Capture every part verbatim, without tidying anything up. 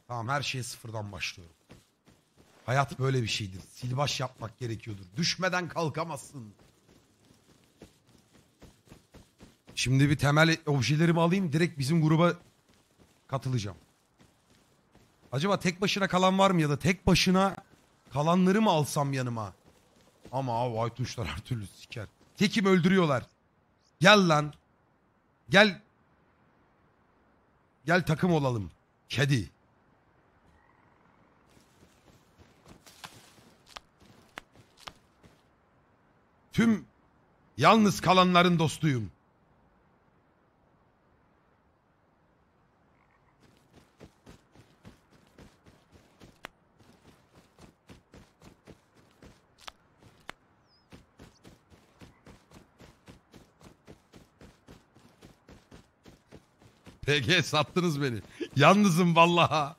Tamam, her şeye sıfırdan başlıyorum. Hayat böyle bir şeydir. Silbaş yapmak gerekiyordur. Düşmeden kalkamazsın. Şimdi bir temel objelerimi alayım. Direkt bizim gruba katılacağım. Acaba tek başına kalan var mı ya da tek başına kalanları mı alsam yanıma? Ama abi Aytuşlar her türlü siker. Tekim öldürüyorlar. Gel lan. Gel. Gel takım olalım. Kedi. Tüm yalnız kalanların dostuyum. P G sattınız beni. Yalnızım vallaha.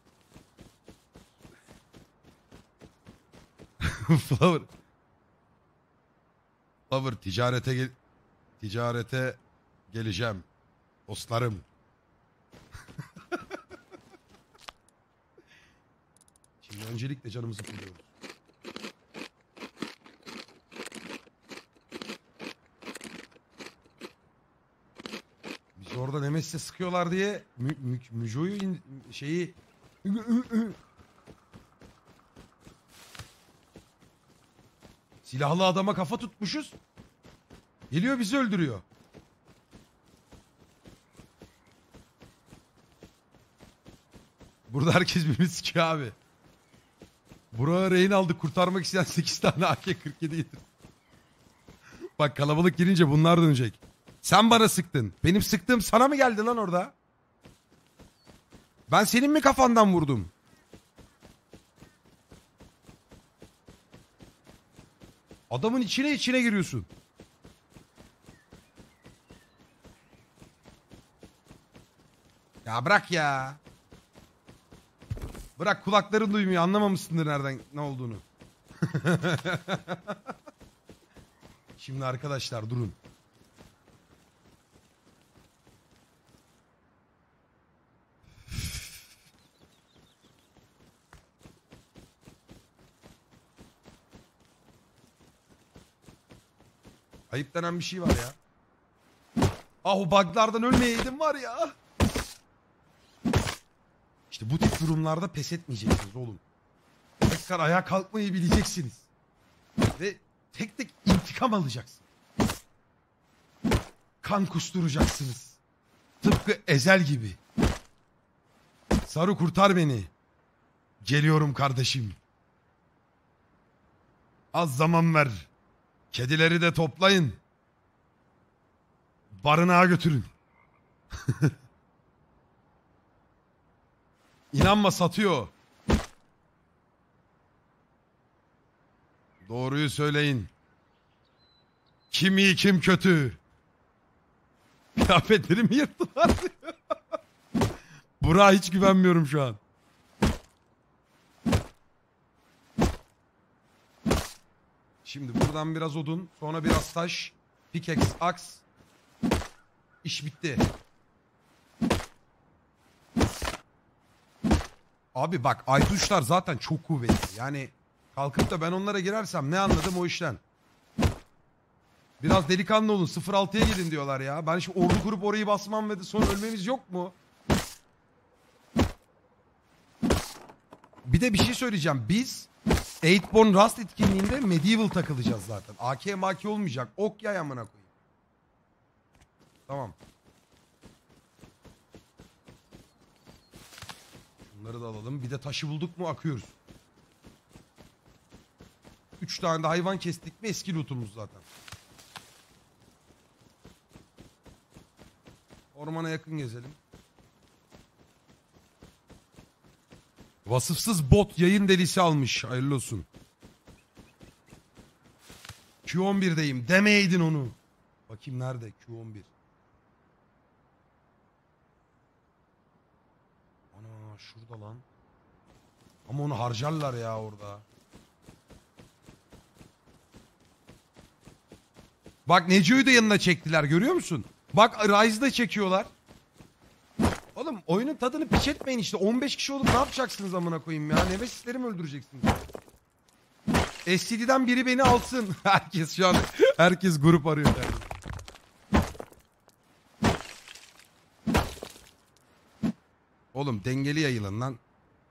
Flower. Flower ticarete gel ticarete geleceğim. Dostlarım. Şimdi öncelikle canımızı buluyoruz. Biz orada Nemesis'e sıkıyorlar diye mü, mü, Müjo'yu in, şeyi silahlı adama kafa tutmuşuz. Geliyor bizi öldürüyor. Burada herkes birbirini sikiyor abi. Burak'ı rehin aldık, kurtarmak isteyen sekiz tane A K kırk yedi getir. Bak kalabalık girince bunlar dönecek. Sen bana sıktın. Benim sıktığım sana mı geldi lan orada? Ben senin mi kafandan vurdum? Adamın içine içine giriyorsun. Ya bırak ya. Bırak, kulakların duymuyor, anlamamışsındır nereden ne olduğunu. Şimdi arkadaşlar durun. Ayıp denen bir şey var ya. Ah, o buglardan ölmeyeydim var ya. İşte bu tip durumlarda pes etmeyeceksiniz oğlum. Tekrar ayağa kalkmayı bileceksiniz. Ve tek tek intikam alacaksınız. Kan kusturacaksınız. Tıpkı Ezel gibi. Saru kurtar beni. Geliyorum kardeşim. Az zaman ver. Kedileri de toplayın. Barınağa götürün. İnanma, satıyor. Doğruyu söyleyin. Kim iyi kim kötü. Kıyafetlerimi yırttılar. Burak'a hiç güvenmiyorum şu an. Şimdi buradan biraz odun, sonra biraz taş, pickaxe, aks. İş bitti. Abi bak, Aytuşlar zaten çok kuvvetli. Yani kalkıp da ben onlara girersem ne anladım o işten? Biraz delikanlı olun, sıfır altıya gidin diyorlar ya. Ben şimdi ordu kurup orayı basmam ve sonra ölmemiz yok mu? Bir de bir şey söyleyeceğim. Biz Eightborn Rust etkinliğinde Medieval takılacağız zaten. A K M A K olmayacak. Ok yay amına koyayım. Tamam. Bunları da alalım. Bir de taşı bulduk mu akıyoruz. Üç tane de hayvan kestik mi eski lootumuz zaten. Ormana yakın gezelim. Vasıfsız bot yayın delisi almış. Hayırlı olsun. Q on birdeyim. Demeydin onu. Bakayım nerede Q on bir. Ana şurada lan. Ama onu harcarlar ya orada. Bak Neco'yu da yanına çektiler, görüyor musun? Bak Rise'da çekiyorlar. Oğlum oyunun tadını piç etmeyin işte. on beş kişi olup ne yapacaksınız amına koyayım ya? Nevesisleri mi öldüreceksiniz? S C D'den biri beni alsın. Herkes şu an herkes grup arıyor yani. Oğlum dengeli yayılın lan.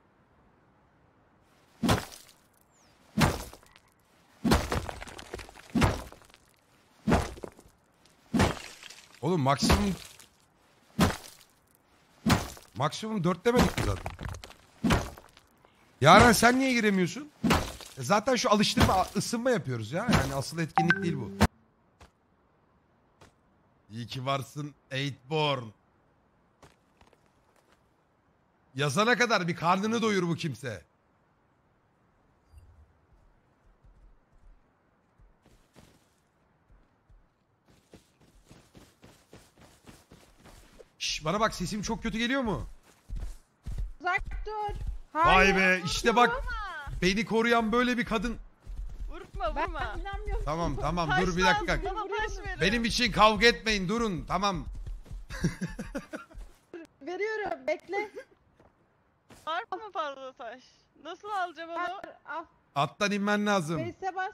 Oğlum maksimum maksimum dört demedik mi zaten? Yaren sen niye giremiyorsun? E zaten şu alıştırma, ısınma yapıyoruz ya. Yani asıl etkinlik değil bu. İyi ki varsın Eightborn. Yazana kadar bir karnını doyur bu kimse. Şş, bana bak, sesim çok kötü geliyor mu? Uzak dur. Vay Hayır. be, işte bak, beni koruyan böyle bir kadın. Vurma Ben vurma. inanmıyorum. Tamam tamam Taş dur bir lazım, dakika. bana taş verin. Benim için kavga etmeyin, durun, tamam. Veriyorum. Bekle. Var mı fazla taş? Nasıl alacağım onu? Al. Al. Attan inmen lazım. Face'e bas.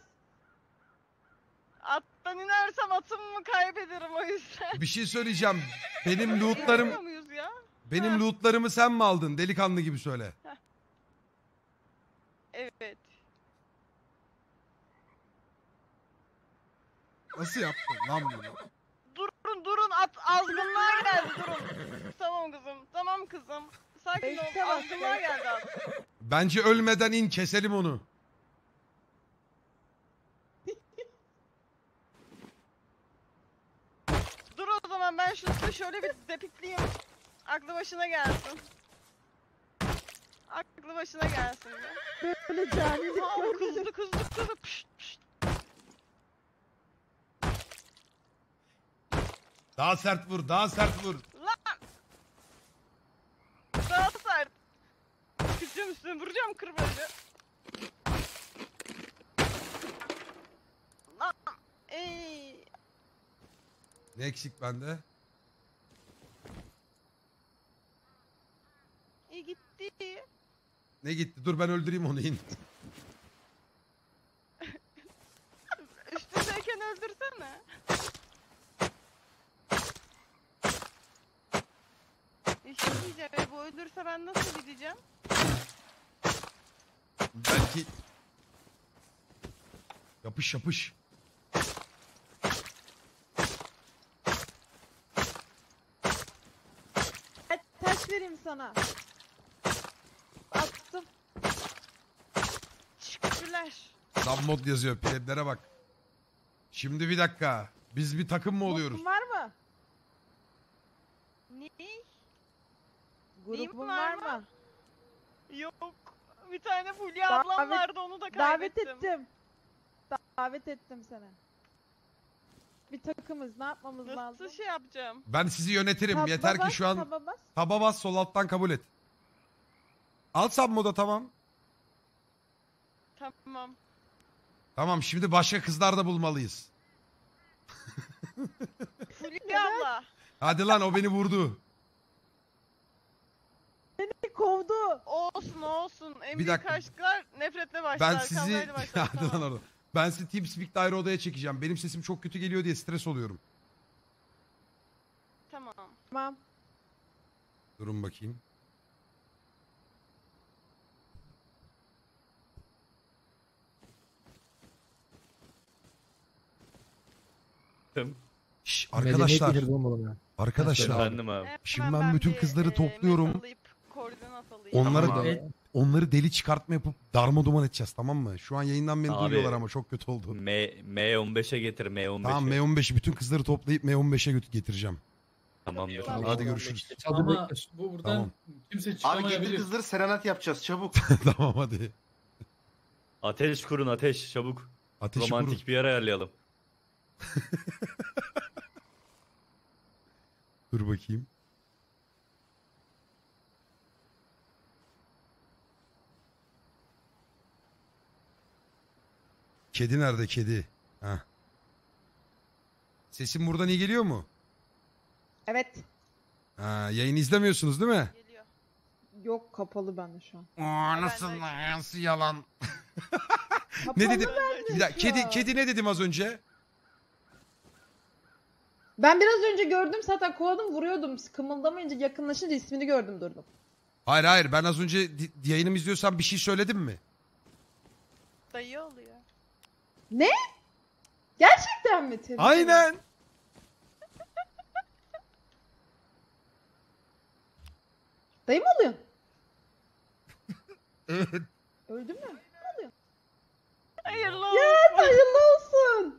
Attan inersem atımı kaybederim o yüzden. Bir şey söyleyeceğim. Benim lootlarım, İnemiyor muyuz ya? benim lootlarımı sen mi aldın? Delikanlı gibi söyle. Evet. Nasıl yaptın lan bunu? Durun durun at azgınlığa geldi durun. Tamam kızım tamam kızım. Sakin Bekle ol bak, azgınlığa geldi at. Bence ölmeden in, keselim onu. Dur o zaman ben şunu şöyle bir depikleyeyim. Aklı başına gelsin. Aklı başına gelsin. Ya. Böyle canilik Aa, görmedim. kızdı kızdı kızdı. Pişt, pişt. Daha sert vur, daha sert vur. Lan! Daha sert. Kıracağım üstüne vuracağım kırbacı. Lan! Ey! Ne eksik bende? İyi gitti. Ne gitti? Dur ben öldüreyim onu, in. Üstündeyken öldürsene. Bir şey diyeceğim. e, Bu ölürse ben nasıl gideceğim? Belki... Yapış yapış. Hadi taş vereyim sana. Attım. Teşekkürler. Tam mod yazıyor, pledlere bak. Şimdi bir dakika. Biz bir takım mı oluyoruz? Grubun var mı? Ne? Grubun var var mı? mı? Yok. Bir tane Fulya ablam Davet- vardı onu da Davet kaybettim. ettim. Davet ettim seni. Bir takımız. Ne yapmamız Nasıl lazım? şey yapacağım? Ben sizi yönetirim. Taba Yeter bas, ki şu an taba bas. taba bas, sol alttan kabul et. Al submoda, tamam. Tamam. Tamam, şimdi başka kızlar da bulmalıyız. Fulya abla. Hadi lan, o beni vurdu. Beni kovdu. Olsun olsun. En Bir büyük dakika. aşklar nefretle başlar. Ben sizi... Kavgayla başlar. Hadi lan Tamam. orada. Ben sizi TeamSpeak'te ayrı odaya çekeceğim. Benim sesim çok kötü geliyor diye stres oluyorum. Tamam. Tamam. Durun bakayım. Şş, arkadaşlar. Medeniyet gelirdi olmalı ya. Arkadaşlar. Efendim abi. Hemen Şimdi ben bütün bir, kızları e, topluyorum. mes alayıp, koordinat alayım. Onları Tamam abi. onları deli çıkartma yapıp darma duman edeceğiz, tamam mı? Şu an yayından beni Abi. duyuyorlar ama çok kötü oldu. M, M on beşe getir M on beşe. Tamam, M on beşi bütün kızları toplayıp M on beşe götü getireceğim. Tamamdır. Tamam. Hadi görüşürüz. Çaldı Ama bekliyorsun. bu buradan Tamam. kimse Abi çıkamayabilir. girdi kızları serenat yapacağız çabuk. Tamam hadi. Ateş kurun ateş çabuk. Ateşi Romantik kurun. bir yer ayarlayalım. Dur bakayım. Kedi nerede kedi? Heh. Sesim buradan iyi geliyor mu? Evet. Ha, yayını izlemiyorsunuz değil mi? Geliyor. Yok kapalı bende şu an. Aa, nasıl nasıl yalan? Kapalı Ne dedim? bende Bir dakika, şu kedi, an. kedi ne dedim az önce? Ben biraz önce gördüm zaten kovaladım vuruyordum. Kımıldamayınca yakınlaşınca ismini gördüm durdum. Hayır hayır, ben az önce di- yayınımı izliyorsam bir şey söyledim mi? Dayı oluyor. Ne? Gerçekten mi? Tebrik ederim. Aynen. Dayı mı oluyorsun? Evet. Öldün mü? Hayırlı Ya olsun. hayırlı olsun.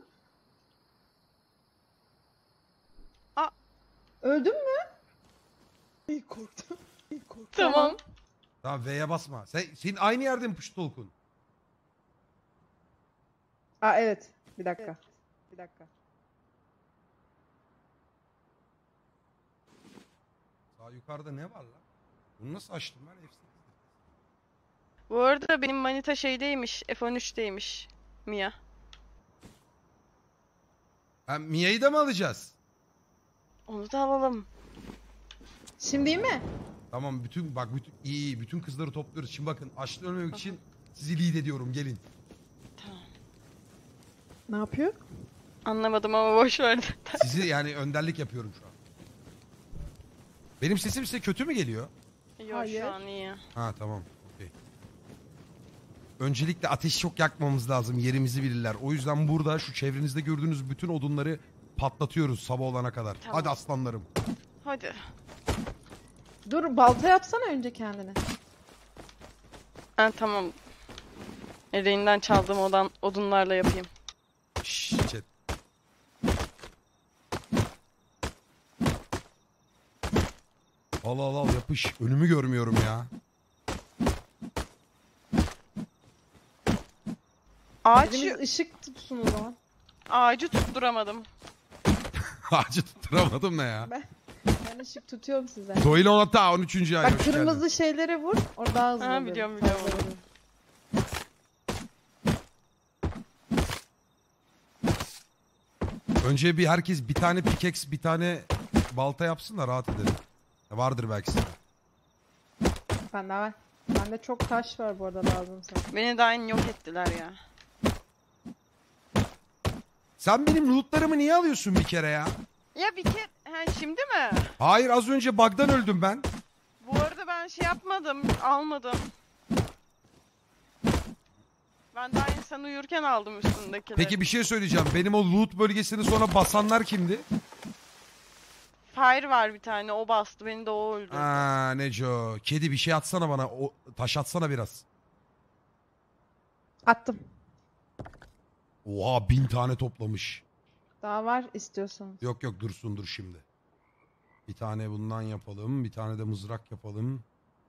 Aa. Öldün mü? İyi korktum. İyi korktum. Tamam. Tamam, V'ye basma. Sen, senin aynı yerde mi Push Talk'un? Aa evet. Bir dakika. Bir dakika. Sağ yukarıda ne var lan? Bunu nasıl açtım ben? Hepsini. Bu arada benim manita şeydeymiş. F on üçteymiş. Mia. Ha, Mia'yı da mı alacağız? Onu da alalım. Şimdi iyi mi? Tamam, bütün bak bütün iyi iyi bütün kızları topluyoruz. Şimdi bakın, açlı ölmemek için sizi lead ediyorum, gelin. Ne yapıyor? Anlamadım ama boş ver. Sizi yani önderlik yapıyorum şu an. Benim sesim size kötü mü geliyor? Yok Hayır. şu an iyi. Ha tamam. Okey. Öncelikle ateş çok yakmamız lazım. Yerimizi bilirler. O yüzden burada şu çevrenizde gördüğünüz bütün odunları patlatıyoruz sabah olana kadar. Tamam. Hadi aslanlarım. Hadi. Dur balta yapsana önce kendine. Ha tamam. Ereğinden çaldığım odan, odunlarla yapayım. Şşş chat. Al al al yapış. Önümü görmüyorum ya. Ağaç, Birimiz ışık tutsun o zaman. ağacı tutturamadım. Ağacı tutturamadım ne ya. Ben ışık tutuyorum size. Doyle Onata on üçüncü ay. Bak hoş geldin. kırmızı şeylere vur. Orada daha hızlı Ha, oluyor. biliyorum, biliyorum. Fazla vuruyor. Önce bir herkes bir tane pickaxe, bir tane balta yapsın da rahat edelim. Vardır belki size. Bende var. Bende çok taş var bu arada lazımsa. Beni de aynı yok ettiler ya. Sen benim lootlarımı niye alıyorsun bir kere ya? Ya bir kere... Ha, şimdi mi? Hayır, az önce bug'dan öldüm ben. Bu arada ben şey yapmadım, almadım. Ben daha insan uyurken aldım üstündekileri. Peki bir şey söyleyeceğim. Benim o loot bölgesini sonra basanlar kimdi? Fire var bir tane, o bastı, beni de o öldürdü. Aa Neco. Kedi bir şey atsana bana. O, taş atsana biraz. Attım. Oha, bin tane toplamış. Daha var istiyorsanız. Yok yok, dursun dur şimdi. Bir tane bundan yapalım. Bir tane de mızrak yapalım.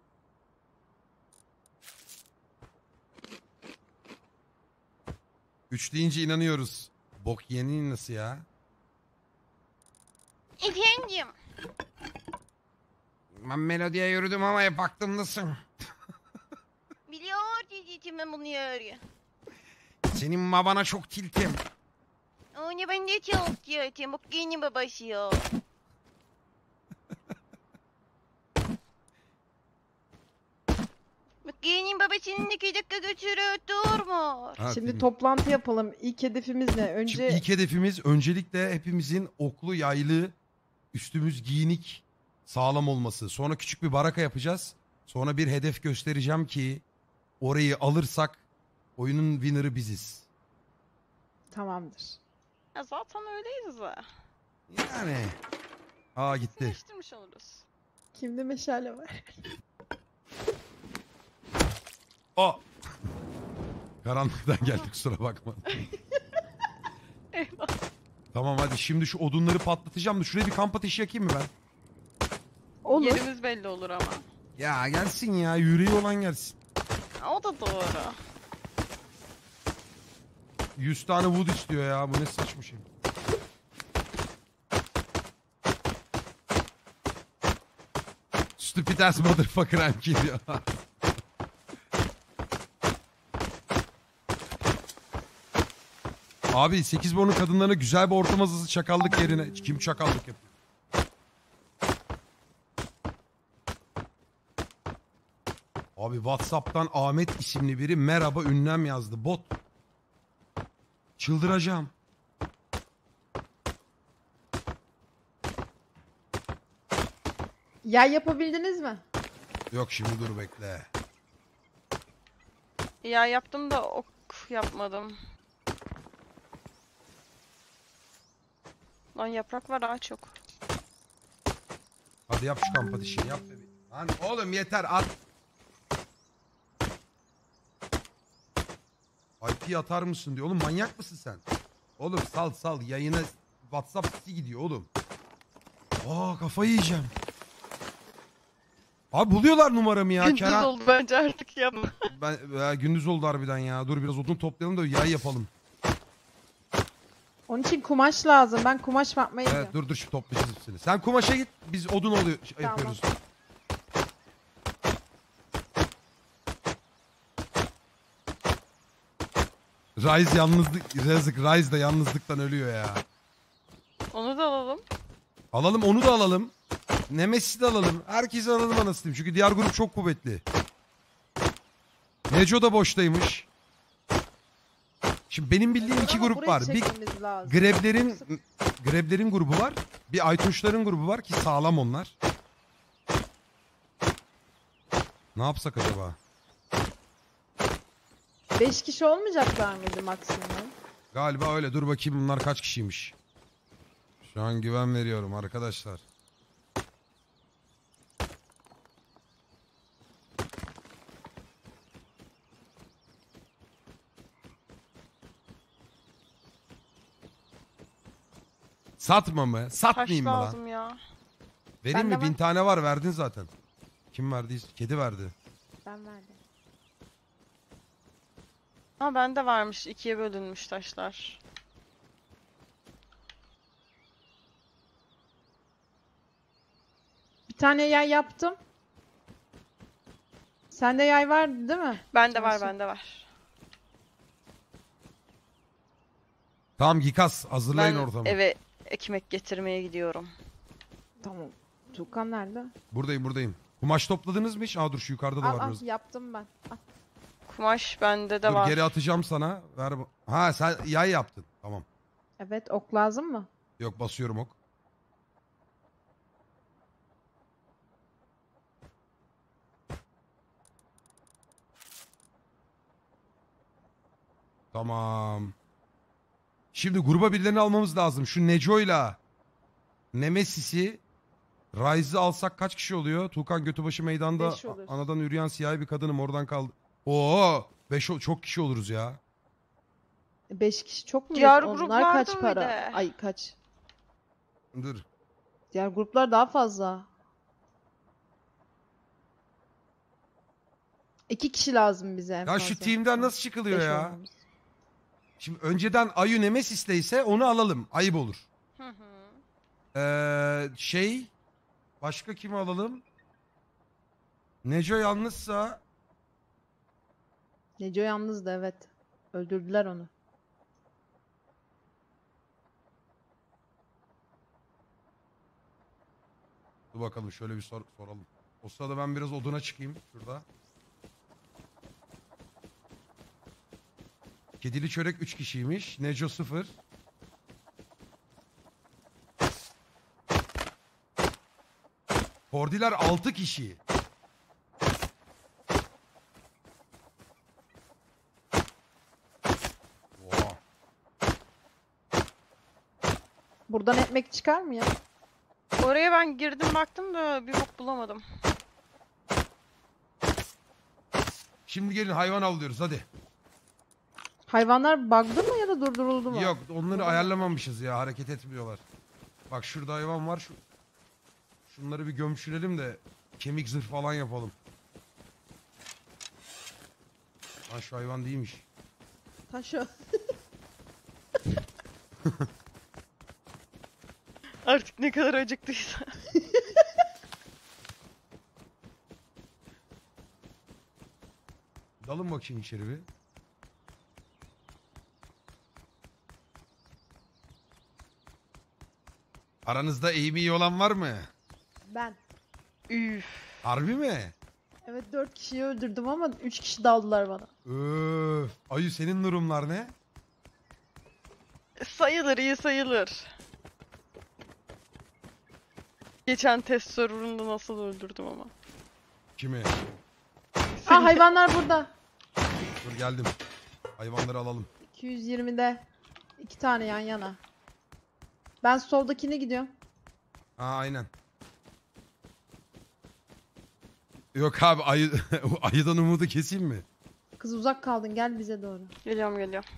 Üç deyince inanıyoruz. Bok yeni nasıl ya? Efendim? Ben melodiye yürüdüm ama hep aklımdasın. Biliyor diyeceğim ben bunu yarı. Senin babana çok tiltim. Onu ben de çok diyeceğim, bak yeni babası ya. Bak yeni babasının iki dakika götürüyor, durma. Ha, Şimdi film. toplantı yapalım. İlk hedefimiz ne? Önce Şimdi ilk hedefimiz öncelikle hepimizin oklu, yaylı, üstümüz giyinik, sağlam olması. Sonra küçük bir baraka yapacağız. Sonra bir hedef göstereceğim ki orayı alırsak oyunun winner'ı biziz. tamamdır. Ya zaten öyleyiz de. Yani. Aa gitti. Değiştirmiş oluruz. Kimde meşale var? O. Karanlıktan geldik, kusura bakma. Eyvah. Tamam hadi şimdi şu odunları patlatacağım da şuraya bir kamp ateşi yakayım mı ben? Olur. Yerimiz belli olur ama. Ya gelsin ya, yüreği olan gelsin. O da doğru. yüz tane wood istiyor ya, bu ne saçma şey. Stupid ass motherfucker I'm kidding. Abi sekiz borunun kadınlarına güzel bir ortam hazırlığı çakallık yerine. Kim çakallık yapıyor? Abi WhatsApp'tan Ahmet isimli biri merhaba ünlem yazdı. Bot. Çıldıracağım. Yay yapabildiniz mi? Yok şimdi dur bekle. Ya yaptım da ok yapmadım. Lan yaprak var ağaç yok. Hadi yap şu kamp ateşini yap bebeğim. Lan oğlum yeter at. I P atar mısın diyor. Oğlum manyak mısın sen? Oğlum sal sal yayına WhatsApp sesi gidiyor oğlum. Aa kafayı yiyeceğim. Abi buluyorlar numaramı ya. Gündüz Kenan. oldu bence artık yapma. Ben, ya, gündüz oldu harbiden ya. Dur biraz odun toplayalım da yay yapalım. Onun için kumaş lazım. Ben kumaş yapmaya Evet gidiyorum. dur dur şu toplayacağız hepsini. Sen kumaşa git biz odun oluyor şey, Tamam. yapıyoruz. Rise yalnızlık, yazık Rise de yalnızlıktan ölüyor ya. Onu da alalım. Alalım onu da alalım. Nemesis'i de alalım. Herkesi alalım anasını satayım. Çünkü diğer grup çok kuvvetli. Neco da boştaymış. Şimdi benim bildiğim iki Ama grup burayı var. Bir çekmemiz lazım. Greblerin Greblerin grubu var. Bir Aytunçların grubu var ki sağlam onlar. Ne yapsak acaba? Beş kişi olmayacaklar mıydı maksimum? Galiba öyle. Dur bakayım bunlar kaç kişiymiş. Şu an güven veriyorum arkadaşlar. Satma mı? Taş Satmayayım mı lan? lazım ya. Vereyim Bende mi? Bin var. tane var verdin zaten. Kim verdi? Kedi verdi. Ben verdim. Ha bende varmış. İkiye bölünmüş taşlar. Bir tane yay yaptım. Sende yay vardı değil mi? Bende var Cansu. bende var. Tamam Gikas hazırlayın Ben ortamı. eve ekmek getirmeye gidiyorum. Tamam. Tuğkan nerede? Buradayım buradayım. Kumaş topladınız mı hiç? Aa dur şu yukarıda da Al var al biraz. yaptım ben. Al. Kumaş bende de Dur var. geri atacağım sana. Ver. bu- Ha sen yay yaptın. Tamam. Evet ok lazım mı? Yok basıyorum ok. Tamam. Şimdi gruba birilerini almamız lazım. Şu Neco'yla Nemesis'i Rise'ı alsak kaç kişi oluyor? Tuğkan Götübaşı meydanda Beş olur. anadan üreyen siyahi bir kadınım oradan kaldı. Oo, beş o- çok kişi oluruz ya. Beş kişi çok mu? Diğer Onlar gruplarda kaç para? mıydı? Ay kaç? Dur. Diğer gruplar daha fazla. İki kişi lazım bize en Ya fazla. şu team'den nasıl çıkılıyor Beş ya? olmamız. Şimdi önceden Ayu Nemesis'teyse onu alalım. Ayıp olur. Hı hı. Ee, şey başka kimi alalım? Neco yalnızsa Neco yalnızdı evet. Öldürdüler onu. dur bakalım şöyle bir sor, soralım. O sırada ben biraz oduna çıkayım şurada. Kedili çörek üç kişiymiş. Neco sıfır. Kordiler altı kişi. Oha. Buradan ekmek çıkar mı ya? Oraya ben girdim baktım da bir bok bulamadım. Şimdi gelin hayvan avlıyoruz hadi. Hayvanlar bug'dı mı ya da durduruldu mu? Yok onları ayarlamamışız ya hareket etmiyorlar. Bak şurada hayvan var. Şu... Şunları bir gömçülelim de kemik zırh falan yapalım. Lan şu hayvan değilmiş. Taş o. Artık ne kadar acıktıysa. Dalın bakayım içeri bir. Aranızda eğimi iyi olan var mı? Ben. Üf. Harbi mi? Evet dört kişiyi öldürdüm ama üç kişi daldılar bana. Öf. Ayı senin durumlar ne? Sayılır, iyi sayılır. Geçen test server'ında nasıl öldürdüm ama. Kimi? Aa hayvanlar burada. Dur geldim. Hayvanları alalım. iki yüz yirmide iki tane yan yana. Ben soldakine gidiyorum. Ha aynen. Yok abi ayı, ayıdan umudu keseyim mi? Kız uzak kaldın gel bize doğru. Geliyorum geliyorum.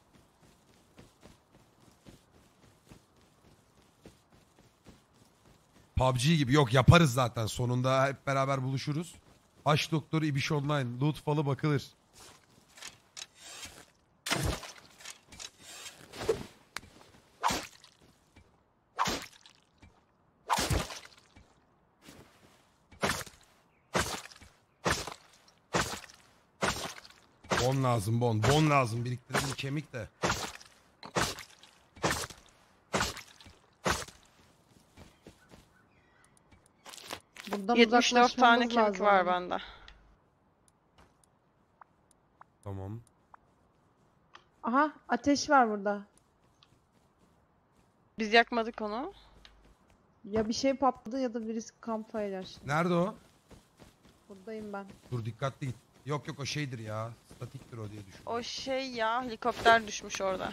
P U B G gibi yok yaparız zaten sonunda hep beraber buluşuruz. Baş doktoru İbiş Online loot falı bakılır. Bon lazım bon. Bon lazım biriktirelim kemik de. Buradan yetmiş dört tane uzaklaşmamız kemik lazım var ama. bende. Tamam. Aha ateş var burada. Biz yakmadık onu. Ya bir şey patladı ya da birisi campfire açtı. Nerede o? Buradayım ben. Dur dikkatli git. Yok yok o şeydir ya. Statiktir o diye düşünüyorum. O şey ya, helikopter düşmüş orada.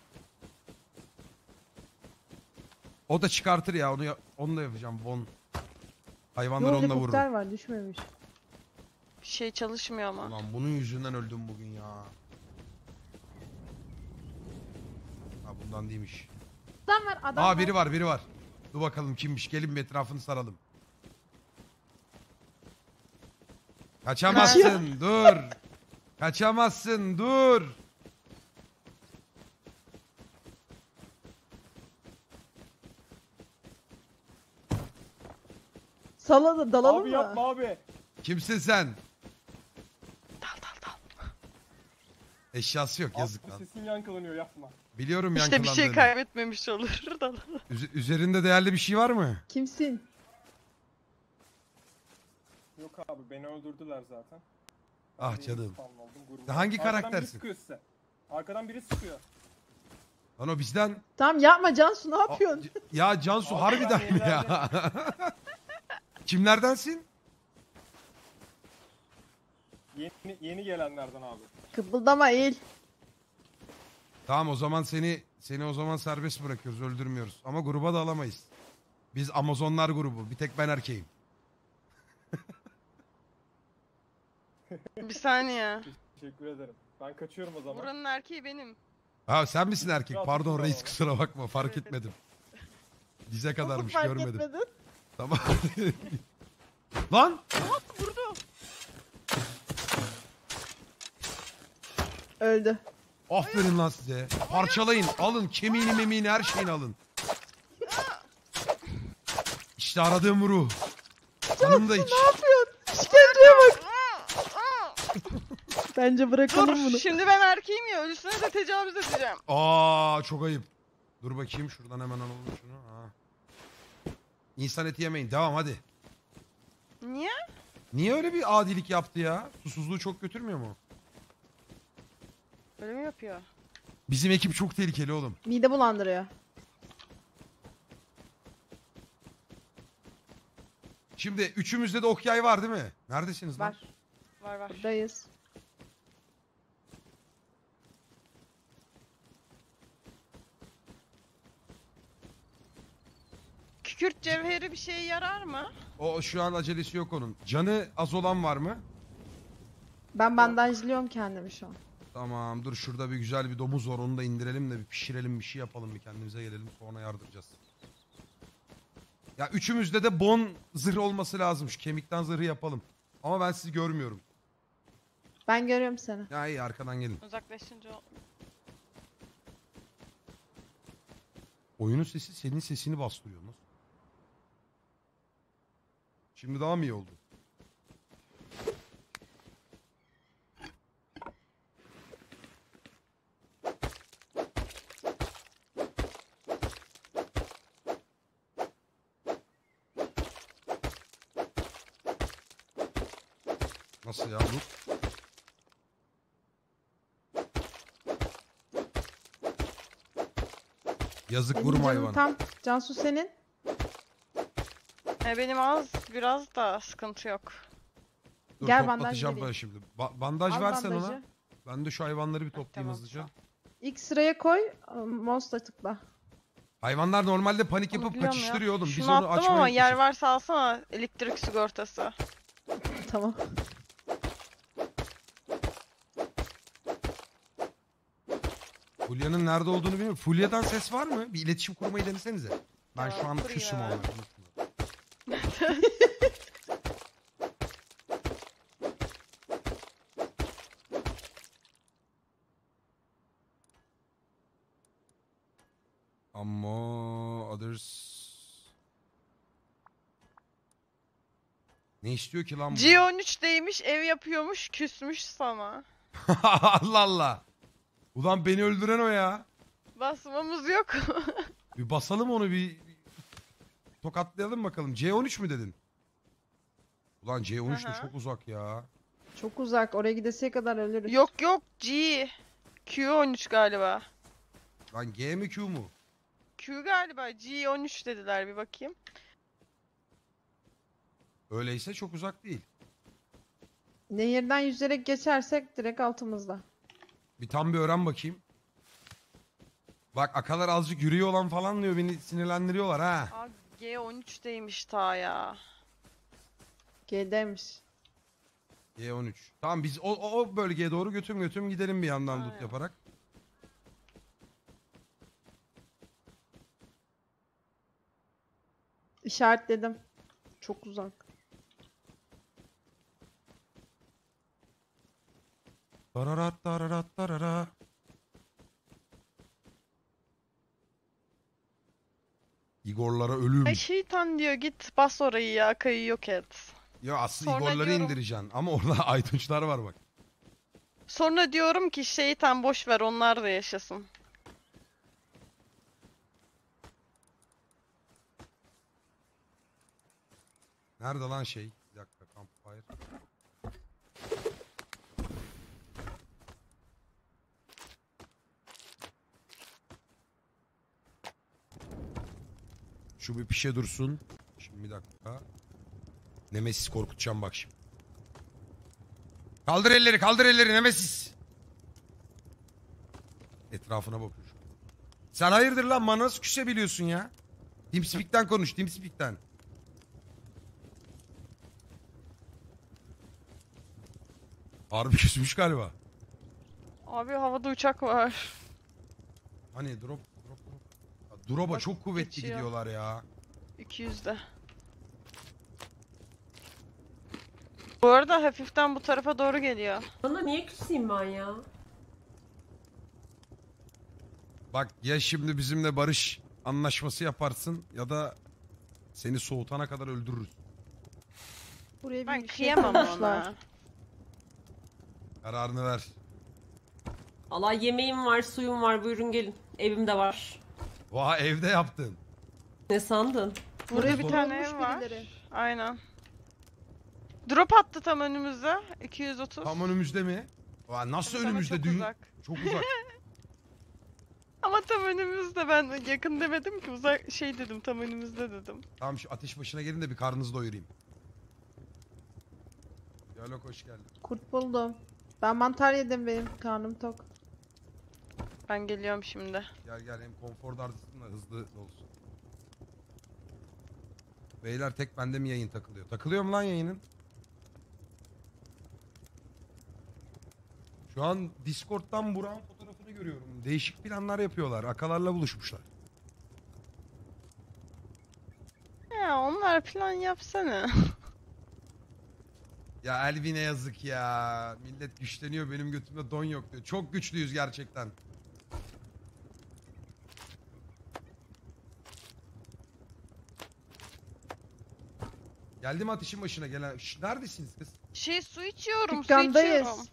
O da çıkartır ya onu ya- onu da yapacağım bon. Hayvanları Yo onunla helikopter vururum. var düşmemiş. Bir şey çalışmıyor ama. Ulan bunun yüzünden öldüm bugün ya. Ha bundan değilmiş. Adam var adam Aa var. biri var biri var. Dur bakalım kimmiş gelin bir etrafını saralım. Kaçamazsın dur. Kaçamazsın dur. Sala da dalalım Abi mı? yapma abi. Kimsin sen? Dal dal dal. Eşyası yok yazık Abi lan. sesin yankılanıyor yapma. Biliyorum İşte bir şey yankılandığını. kaybetmemiş olur. Dal. Üze- üzerinde değerli bir şey var mı? Kimsin? Yok abi beni öldürdüler zaten. Ah Ben canım. spawn oldum, gruba. Sen hangi Arkadan karaktersin? biri sıkıyor size. Arkadan biri sıkıyor. Lan o bizden. Tamam yapma Cansu ne Aa, yapıyorsun? ya Cansu Abi harbiden ben mi ya? Kimlerdensin? Yeni, yeni gelenlerden abi. Kıpıldama eğil. Tamam o zaman seni seni o zaman serbest bırakıyoruz öldürmüyoruz. Ama gruba da alamayız. Biz Amazonlar grubu. Bir tek ben erkeğim. Bir saniye. Teşekkür ederim. Ben kaçıyorum o zaman. Buranın erkeği benim. Ha sen misin erkek? Rahat Pardon kusura reis bakma. kusura bakma fark Evet. etmedim. Dize kadarmış Fark görmedim. etmedin. Tamam. Lan! Vurdu. Öldü. Aferin lan size. Parçalayın. Alın kemiğini memiğini her şeyini alın. İşte aradığım ruh. Canım da iç. Ne yapıyorsun? İşkenceye bak. Bence bırakalım Dur bunu. şimdi ben erkeğim ya, ölüsüne de tecavüz edeceğim. Aa çok ayıp. Dur bakayım şuradan hemen alalım şunu. Ha. İnsan eti yemeyin. Devam hadi. Niye? Niye öyle bir adilik yaptı ya? Susuzluğu çok götürmüyor mu? Öyle mi yapıyor? Bizim ekip çok tehlikeli oğlum. Mide bulandırıyor. Şimdi üçümüzde de ok yay var değil mi? Neredesiniz lan? Var. Var var. Buradayız. Kükürt cevheri bir şeye yarar mı? O şu an acelesi yok onun. Canı az olan var mı? Ben bandajlıyorum kendimi şu an. Tamam dur şurada bir güzel bir domuz var onu da indirelim de bir pişirelim bir şey yapalım bir kendimize gelelim sonra yardıracağız. Ya üçümüzde de bon zırh olması lazım şu kemikten zırhı yapalım. Ama ben sizi görmüyorum. Ben görüyorum seni. Ya iyi arkadan gelin. Uzaklaşınca o- Oyunun sesi senin sesini bastırıyor nasıl? Şimdi daha mı iyi oldu? Nasıl ya? Dur. Yazık Benim vurma canım hayvan. tam. Cansu senin. E, benim az biraz da sıkıntı yok. Dur Gel bandaj toplatacağım vereyim. ben şimdi. Ba- bandaj Al versen bandajı. ona. Ben de şu hayvanları bir toplayayım tamam, hızlıca. İlk sıraya koy. Mouse'la tıkla. Hayvanlar normalde panik Onu yapıp biliyorum kaçıştırıyor ya. oğlum. Biz Şunu onu attım açmaya ama yer gitmişiz. varsa alsana elektrik sigortası. Tamam. Fulya'nın nerede olduğunu bilmiyorum. Fulya'dan ses var mı? Bir iletişim kurmayı denesenize. Ben Ya, şu an kurayım küsüm hemen. ona. Ama others... Ne istiyor ki lan bu? G on üç değmiş ev yapıyormuş küsmüş sana. Allah Allah. Ulan beni öldüren o ya. Basmamız yok. Bir basalım onu bir, bir tokatlayalım bakalım. C on üç mü dedin? Ulan C on üç de Aha. çok uzak ya. Çok uzak. Oraya gidesiye kadar ölürüz. Yok yok G. Q on üç galiba. Lan G mi Q mu? Q galiba G on üç dediler bir bakayım. Öyleyse çok uzak değil. Nehirden yüzerek geçersek direkt altımızda. Bir tam bir öğren bakayım. Bak akalar azıcık yürüyor olan falan diyor. Beni sinirlendiriyorlar ha. Aa, G on üç değmiş ta ya. G'deymiş. G on üç. Tamam biz o, o, o bölgeye doğru götüm götüm gidelim bir yandan loot Aynen. yaparak. İşaretledim. Çok uzak. Tararat tararat tarara. Igorlara ölüm. Ay şeytan diyor git bas orayı ya kayı yok et. Ya aslında Sonra Igorları diyorum- indireceksin. Ama orada aytunçlar var bak. Sonra diyorum ki şeytan boş ver onlar da yaşasın. Nerede lan şey? Bir dakika campfire. Şu bir pişe dursun. Şimdi bir dakika. Nemesis korkutacağım bak şimdi. Kaldır elleri kaldır elleri Nemesis. Etrafına bakıyor şu an. Sen hayırdır lan bana nasıl küsebiliyorsun ya? Teamspeak'ten konuş Teamspeak'ten. Harbi küsmüş galiba. Abi havada uçak var. Hani drop drop drop. Ya Drop'a Bak, çok kuvvetli geçiyor. gidiyorlar ya. iki yüzde. Bu arada hafiften bu tarafa doğru geliyor. Bana niye küseyim ben ya? Bak ya şimdi bizimle barış anlaşması yaparsın ya da seni soğutana kadar öldürürüz. Buraya Ben bir şey kıyamam koymuşlar. ona. Kararını ver. Allah yemeğim var, suyum var, buyurun gelin. Evim de var. Oha evde yaptın. Ne sandın? Burada bir Doğru. tane Olmuş ev var. birileri. Aynen. Drop attı tam önümüzde. iki yüz otuz. Tam önümüzde mi? Oha, nasıl Ama önümüzde? çok Dün... uzak. Çok uzak. Ama tam önümüzde ben yakın demedim ki uzak şey dedim tam önümüzde dedim. Tamam şu ateş başına gelin de bir karnınızı doyurayım. Diyalog hoş geldin. Kurt buldum. Ben mantar yedim, benim karnım tok. Ben geliyorum şimdi. Gel gel hem konfor dağıtsın da hızlı olsun. Beyler tek bende mi yayın takılıyor? Takılıyor mu lan yayının? Şu an Discord'dan Burak'ın fotoğrafını görüyorum. Değişik planlar yapıyorlar. Akalarla buluşmuşlar. Ya onlar plan yapsana. Ya Elvin'e yazık ya. Millet güçleniyor benim götümde don yok diyor. Çok güçlüyüz gerçekten. Geldi mi ateşin başına gelen? Şş, neredesiniz kız? Şey su içiyorum su Dükkandayız. içiyorum.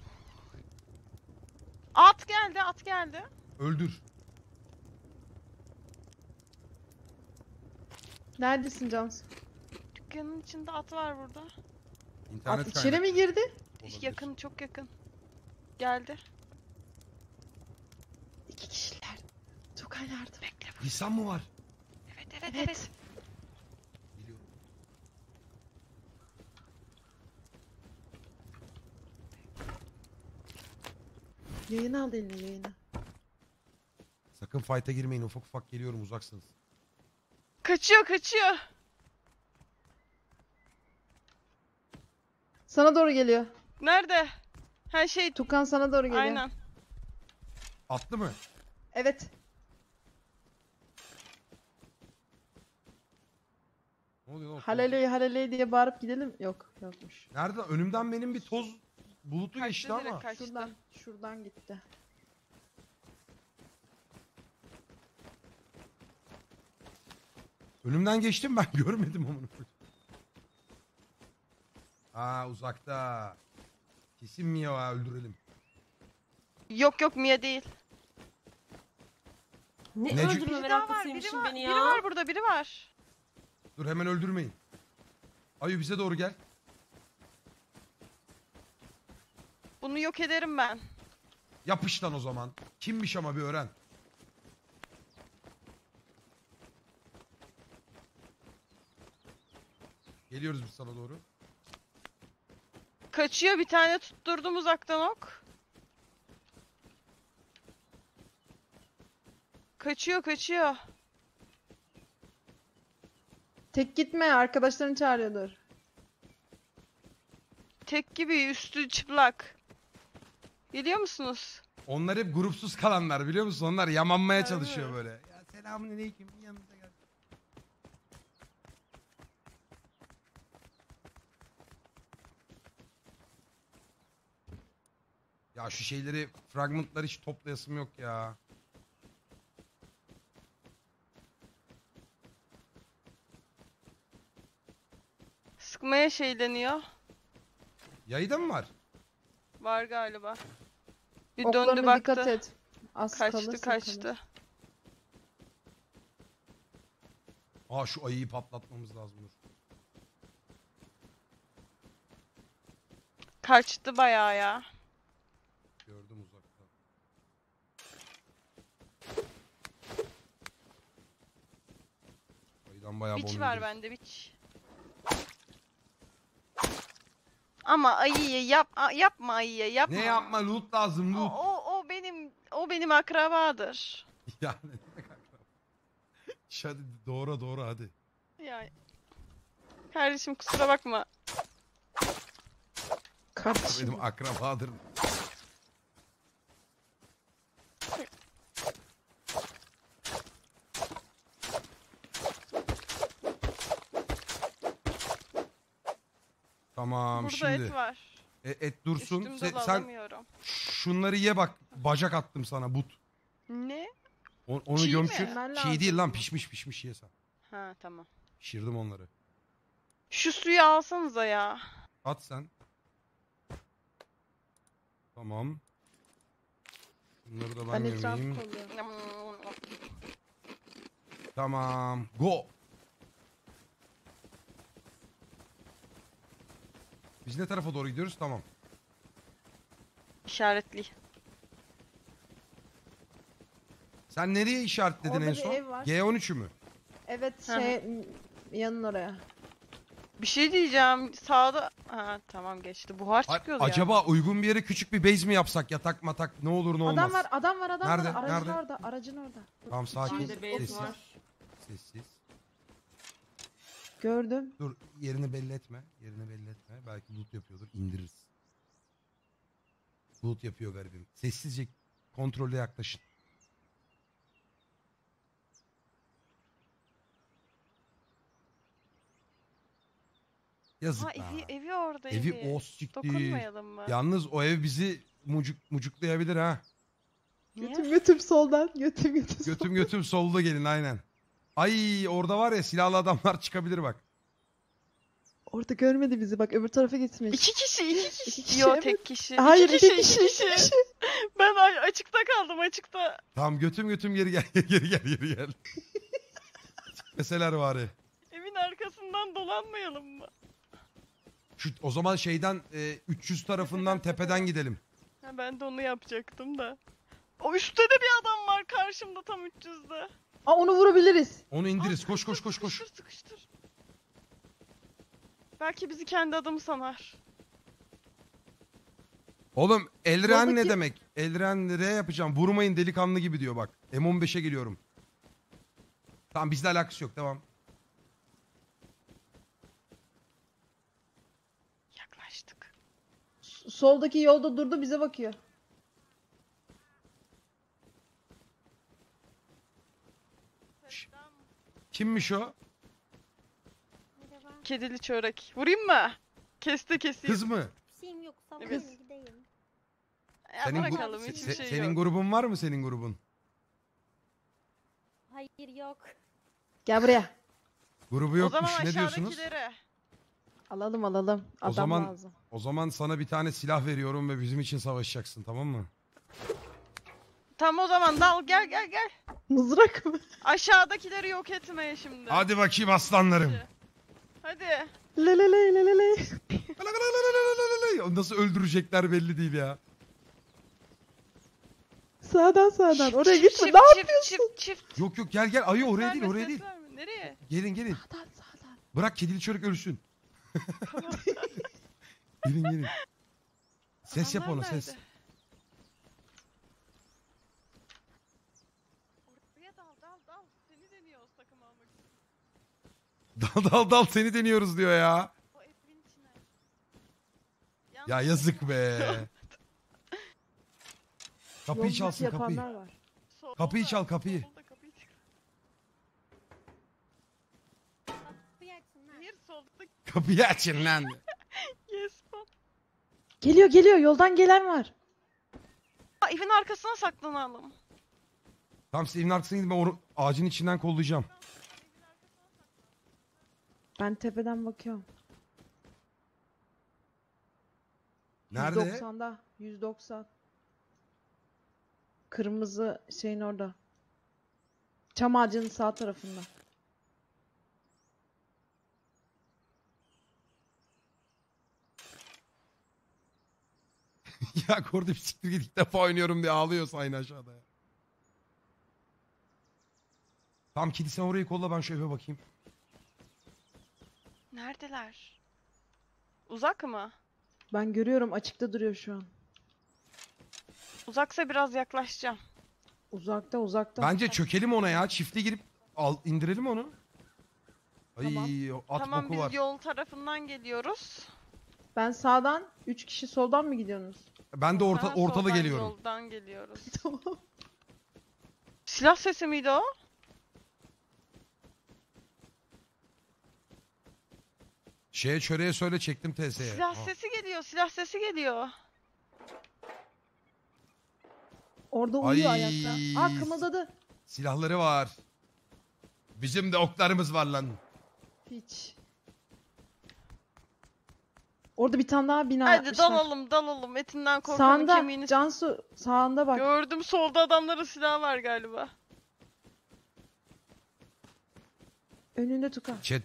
At geldi at geldi. Öldür. Neredesin Cansu? Dükkanın içinde at var burada. İnternet At içeri mi girdi? Olabilir. Yakın, çok yakın. Geldi. İki kişiler. Tokay nerede? Bekle. İnsan mı var? Evet, evet, Evet. evet. Biliyorum. Yayını al eline yayını. Sakın fight'a girmeyin. Ufak ufak geliyorum, uzaksınız. Kaçıyor, kaçıyor. Sana doğru geliyor. Nerede? Her şey... Tukan sana doğru geliyor. Aynen. Attı mı? Evet. Ne oluyor lan? Haleley haleley diye bağırıp gidelim. Yok yokmuş. Nerede? Önümden benim bir toz bulutu geçti Kaçtı direkt, ama. kaçtı. Şuradan şuradan gitti. Önümden geçtim ben görmedim onu. Aa uzakta. Kesin mi ya, öldürelim. Yok yok, Mia değil. Ne Necip- öldürme Biri daha var, biri meraklısıymışım var. beni ya. Biri var burada, biri var. Dur hemen öldürmeyin. Ayu bize doğru gel. Bunu yok ederim ben. Yapış lan o zaman. Kimmiş ama bir öğren. Geliyoruz biz sana doğru. Kaçıyor, bir tane tutturdum uzaktan ok. Kaçıyor, kaçıyor. Tek gitme, arkadaşlarını çağırıyordur. Tek gibi, üstü çıplak. Geliyor musunuz? Onlar hep grupsuz kalanlar biliyor musun? Onlar yamanmaya Tabii. çalışıyor böyle. Ya selamünaleyküm, yanınıza gel. Ya şu şeyleri, fragmentları hiç toplayasım yok ya. Sıkmaya şey deniyor. Yayda mı var? Var galiba. Bir Oklarına döndü baktı. dikkat et. Az Kaçtı, kalırsa kaçtı. kalır. Aa şu ayıyı patlatmamız lazım. Dur. Kaçtı bayağı ya. Gördüm uzaktan. Ayıdan bayağı Biç boynu var gidiyor. bende, biç. Ama ayıyı yap a- yapma ayıyı yapma. Ne yapma, loot lazım O, loot. o, o benim o benim akrabadır. Ya ne demek akraba? İş hadi doğru doğru hadi. Ya kardeşim kusura bakma. Kardeşim. Benim akrabadır. Tamam Burada şimdi. et var. E, et dursun. Üstümde Sen, de sen alamıyorum. şunları ye bak. Bacak attım sana, but. Ne? O- onu Çiğ gömçür. mi? Onlar Şey değil lan, lazım. pişmiş pişmiş ye sen. Ha tamam. Pişirdim onları. Şu suyu alsanıza ya. At sen. Tamam. Bunları da ben Ben etrafı gömeyim. kolluyorum. Tamam. Go. Biz ne tarafa doğru gidiyoruz? Tamam. İşaretli. Sen nereye işaretledin Orada en bir son? ev var. G on üçü mü? Evet Hı hı. şey m- yanın oraya. Bir şey diyeceğim. Sağda... Ha tamam geçti. Buhar A- çıkıyordu ya. acaba uygun bir yere küçük bir base mi yapsak? Yatak matak ne olur ne olmaz. Adam var, adam var, adam Nerede, var. Aracın nerede? orada, aracın orada. Tamam sakin. Bende base Sessiz. var. Sessiz. Gördüm. Dur yerini belli etme. Yerini belli etme. Belki loot yapıyordur. İndiririz. Loot yapıyor garibim. Sessizce kontrolle yaklaşın. Yazık Ha ha. evi, evi orada Evi evi. o siktir. Dokunmayalım mı? Yalnız o ev bizi mucuk, mucuklayabilir ha. Niye? Götüm götüm soldan. Götüm götüm soldan. Götüm götüm solda gelin aynen. Ay orada var ya silahlı adamlar çıkabilir bak. Orada görmedi bizi bak öbür tarafa gitmiş. İki kişi, iki kişi. İki kişi, Yo evet. tek kişi. Hayır iki iki kişi, iki iki kişi. Ben a- açıkta kaldım, açıkta. Tamam götüm götüm geri gel geri gel geri gel. Meseler var ya. Evin arkasından dolanmayalım mı? Şu, o zaman şeyden e, üç yüz tarafından tepeden gidelim. Ha, ben de onu yapacaktım da. O üstte de bir adam var karşımda tam üç yüzde. Aa onu vurabiliriz. Onu indiririz. Koş koş koş koş. Sıkıştır sıkıştır. Belki bizi kendi adamı sanar. Oğlum Elren ne Yoldaki- demek? Elren R yapacağım. Vurmayın delikanlı gibi diyor bak. M on beşe geliyorum. Tamam bizle alakası yok. Devam. Yaklaştık. S- Soldaki yolda durdu bize bakıyor. Kimmiş o? Kedili çörek. Vurayım mı? Keste keseyim. Kız mı? Bir şeyim yok. Sallayın Evet. gideyim. Ya Senin, gu- bırakalım se- hiçbir se- şey senin yok. grubun var mı senin grubun? Hayır yok. Gel buraya. Grubu O zaman yokmuş. Ne diyorsunuz? aşağıdakileri. Alalım alalım. Adam zaman- lazım. O zaman sana bir tane silah veriyorum ve bizim için savaşacaksın, tamam mı? Tam o zaman dal gel gel gel. Mızrak mı? Aşağıdakileri yok etmeye şimdi. Hadi bakayım aslanlarım. Hadi. Le le le le le le. Nasıl öldürecekler belli değil ya. Sağdan sağdan. Oraya Çift, gitme. çift, Ne çift, yapıyorsun? Çift çift. Yok yok gel gel. Ayı oraya Verme, değil oraya ses değil. verme. Nereye? Gelin gelin. Sağdan sağdan. Bırak kedili çörek ölsün. gelin gelin. Ses yap Adamlar ona ses. nerede? Oraya dal dal dal. Seni deniyoruz takım almak için. Dal dal dal seni deniyoruz diyor ya. O evin içine. Ya Yalnız- yazık be. Kapıyı Yolculuk çalsın kapıyı. yapanlar var. Solda, Kapıyı çal, kapıyı. solda kapıyı çal. Kapıyı açsınlar. Hayır solda. Kapıyı açın lan. Yes. bak. Geliyor geliyor. Yoldan gelen var. Aa, evin arkasına saklanalım. Tamam siz evin arkasına gidin ben onu ağacın içinden kollayacağım. Ben tepeden bakıyorum. Nerede? yüz doksanda. yüz doksan. Kırmızı şeyin orada. Çam ağacının sağ tarafında. ya Kordi bir siktir git ilk defa oynuyorum diye ağlıyorsa aynı aşağıda ya. Tamam kedi sen orayı kolla ben şu eve bakayım. Neredeler? Uzak mı? Ben görüyorum açıkta duruyor şu an. Uzaksa biraz yaklaşacağım. Uzakta uzakta. Bence çökelim ona ya çifte girip al, indirelim onu. Ay Tamam. o at tamam boku biz var. yol tarafından geliyoruz. Ben sağdan, üç kişi soldan mı gidiyorsunuz? Ben de orta, Aha, ortalı soldan, geliyorum. Yoldan geliyoruz. Tamam. Silah sesi miydi o? Şeye çöreğe söyle çektim T S'ye. Silah Aa. sesi geliyor, silah sesi geliyor. Orada uyuyor Ay. ayakta. Aa kımıldadı. Silahları var. Bizim de oklarımız var lan. Hiç. Orada bir tane daha bina Hadi yapmışlar. dalalım, dalalım. Etinden korkanın Sağında. kemiğini... Cansu sağında bak. Gördüm, solda adamların silahı var galiba. Önünde Tuka. Chat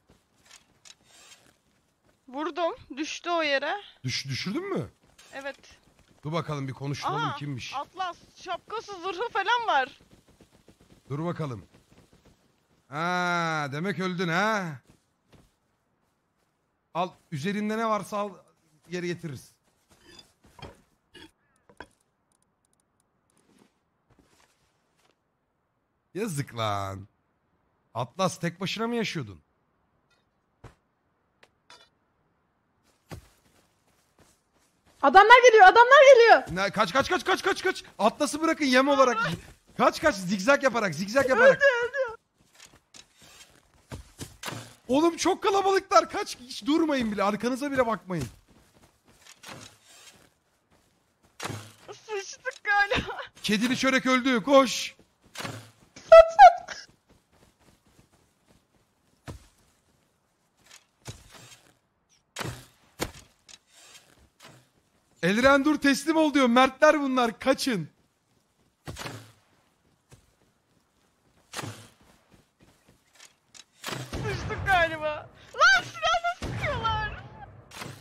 Vurdum, düştü o yere. düş, düşürdün mü? Evet. Dur bakalım bir konuşturalım Aha, kimmiş. Atlas, şapkası, zırhı falan var. Dur bakalım. Ha, demek öldün ha. Al üzerinde ne varsa al geri getiririz. Yazık lan. Atlas tek başına mı yaşıyordun? Adamlar geliyor, adamlar geliyor. Ne, kaç kaç kaç kaç kaç kaç. Atlas'ı bırakın yem olarak. Kaç kaç zigzag yaparak zigzag yaparak. Öldü öldü. Oğlum çok kalabalıklar kaç hiç durmayın bile arkanıza bile bakmayın. Sıçtık galiba. Kedili çörek öldü koş. Elren dur teslim ol diyor. Mertler bunlar kaçın. Sıçtık galiba. Lan silahla sıkıyorlar.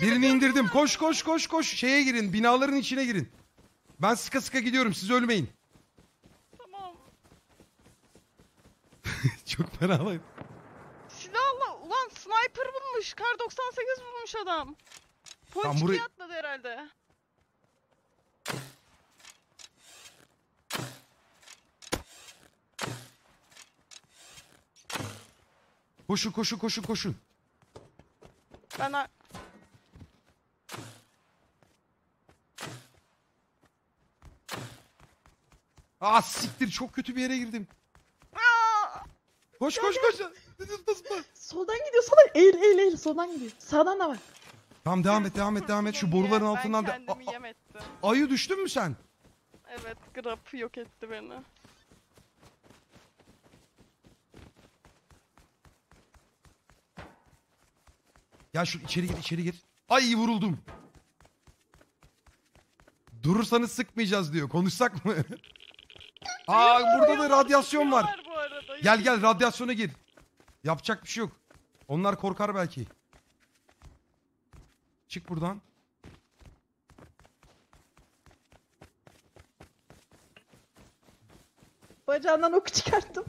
Birini indirdim. Koş koş koş koş. Şeye girin. Binaların içine girin. Ben sıka sıka gidiyorum. Siz ölmeyin. Tamam. Çok fena var. Silahla ulan sniper bulmuş. Kar doksan sekiz bulmuş adam. Ponçikiye burayı- atladı herhalde. Koşun koşun koşun koşun. Ben a- Aa siktir, çok kötü bir yere girdim. Aa! Koş koş koş. Soldan gidiyor soldan. Eğil eğil eğil soldan gidiyor. Sağdan da var. Tamam devam et devam et devam et. Şu Kurtuldum boruların ya, altından da... Ben kendimi A- yem ettim. a- ayı düştün mü sen? Evet, Grab yok etti beni. Ya şu içeri gir içeri gir. Ay vuruldum. Durursanız sıkmayacağız diyor. Konuşsak mı? Aa burada da radyasyon var. Bu arada. Gel gel radyasyona gir. Yapacak bir şey yok. Onlar korkar belki. Çık buradan. Bacağından oku çıkarttım.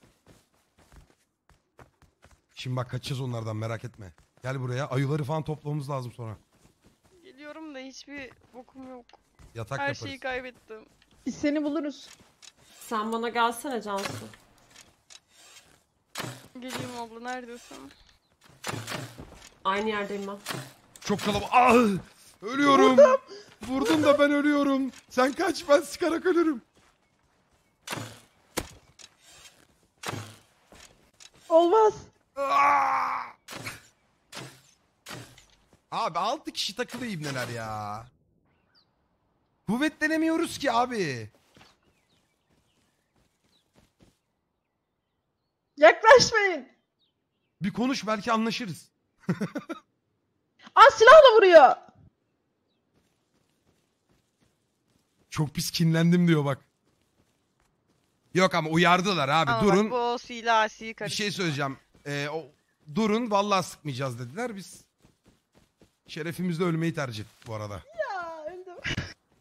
Şimdi bak kaçacağız onlardan, merak etme. Gel buraya. Ayıları falan toplamamız lazım sonra. Geliyorum da hiçbir bokum yok. Yatak Her yaparız. şeyi kaybettim. Biz seni buluruz. Sen bana gelsene Cansu. Geleyim abla, neredesin? Aynı yerdeyim ben. Çok kalabalık. Ah! Ölüyorum. Vurdum da ben ölüyorum. Sen kaç, ben sıkarak ölürüm. Olmaz. Ah! Abi altı kişi takılı ibneler ya. Kuvvetlenemiyoruz ki abi. Yaklaşmayın. Bir konuş, belki anlaşırız. Aa silahla vuruyor. Çok pis kinlendim diyor bak. Yok ama uyardılar abi. Ama Durun. bak, bu o silah asiyi Bir karıştı. şey söyleyeceğim. Ee, o, durun vallahi sıkmayacağız dediler. Biz şerefimizle ölmeyi tercih ettik bu arada. Ya öldüm.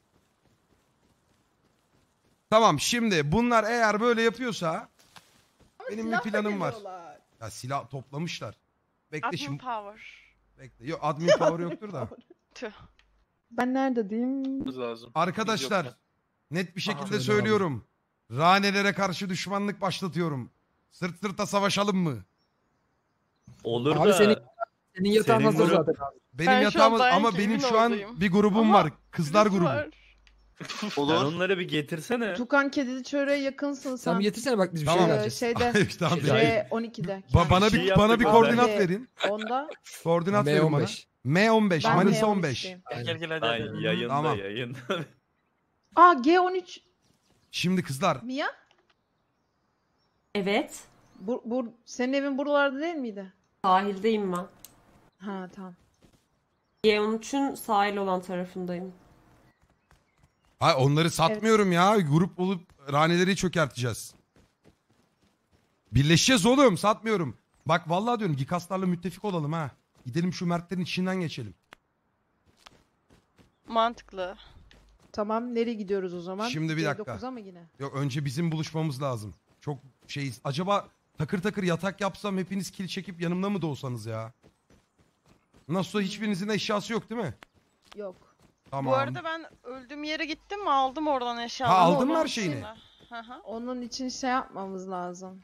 Tamam, şimdi bunlar eğer böyle yapıyorsa Ama benim bir silahla planım var. geliyorlar. Ya silah toplamışlar. Bekle Admin şimdi. power. Bekle. Yok, admin power yoktur da. Tüh. Ben nerede diyeyim? lazım. Arkadaşlar Biz yok net bir şekilde Söyle söylüyorum. Ranelere karşı düşmanlık başlatıyorum. Sırt sırta savaşalım mı? Olur Abi da senin- Senin yatağın Senin hazır grup- zaten abi. Benim Ben şu an yatağımız Dayan ama King'in benim şu an oradayım. bir grubum Ama var. Kızlar Birisi grubu. var. sen Olur. onları bir getirsene. Tukan kedili çöreğe yakınsın sen. Sen bir getirsene bak biz bir Tamam. şey Ee, vereceğiz. şeyde tamam. Şey- C on ikide. Ba- bana şey bir bana bir yaptık koordinat abi. verin. Onda Koordinat M verin on bana. beş. M on beş. ben Manisa M on on beş. üçteyim. Aynen. Gel hadi. Ay hadi. yayın Tamam. da yayın. Aa G on üç. Şimdi kızlar. Mia? Evet. Bu, bu, senin evin buralarda değil miydi? Sahildeyim ben. Ha tamam. G on üçün sahil olan tarafındayım. Hayır, onları satmıyorum ya. Grup olup raneleri çökerteceğiz. Birleşeceğiz oğlum, satmıyorum. Bak vallahi diyorum, Gikaslarla müttefik olalım ha. Gidelim şu Mertlerin içinden geçelim. Mantıklı. Tamam nereye gidiyoruz o zaman? Şimdi bir G dakika. dokuza mı yine? Yok, önce bizim buluşmamız lazım. Çok şeyiz. Acaba takır takır yatak yapsam hepiniz kil çekip yanımda mı doğsanız ya? Nasılsa hiçbirinizin eşyası yok değil mi? Yok. Tamam. Bu arada ben öldüğüm yere gittim mi aldım oradan eşyaları. Ha, aldın mı Onun her şeyini? dışında. Hı hı. Onun için şey yapmamız lazım.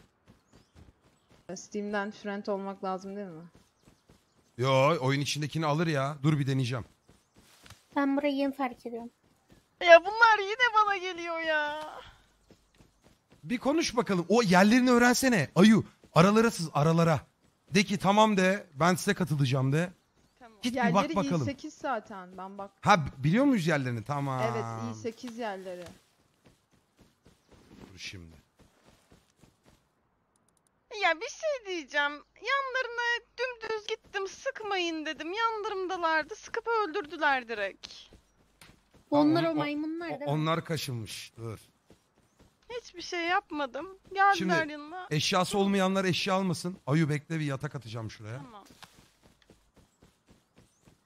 Steam'den friend olmak lazım değil mi? Yo, oyun içindekini alır ya. Dur bir deneyeceğim. Ben burayı yeni fark ediyorum. Ya bunlar yine bana geliyor ya. Bir konuş bakalım. O yerlerini öğrensene. Ayu, aralara sız, aralara. De ki tamam de, ben size katılacağım de. Tamam. Git bir Yerleri bak bakalım. i sekiz zaten ben bak. Ha, biliyor muyuz yerlerini? Tamam. Evet i sekiz yerleri. Dur şimdi. Ya bir şey diyeceğim. Yanlarına dümdüz gittim, sıkmayın dedim. Yanlarımdalardı, sıkıp öldürdüler direkt. Onlar Tamam, o maymunlar O- değil mi? onlar kaşınmış. Dur. Hiçbir şey yapmadım. Geldiler Şimdi- yanıma. Eşyası olmayanlar eşya almasın. Ayu bekle, bir yatak atacağım şuraya. Tamam.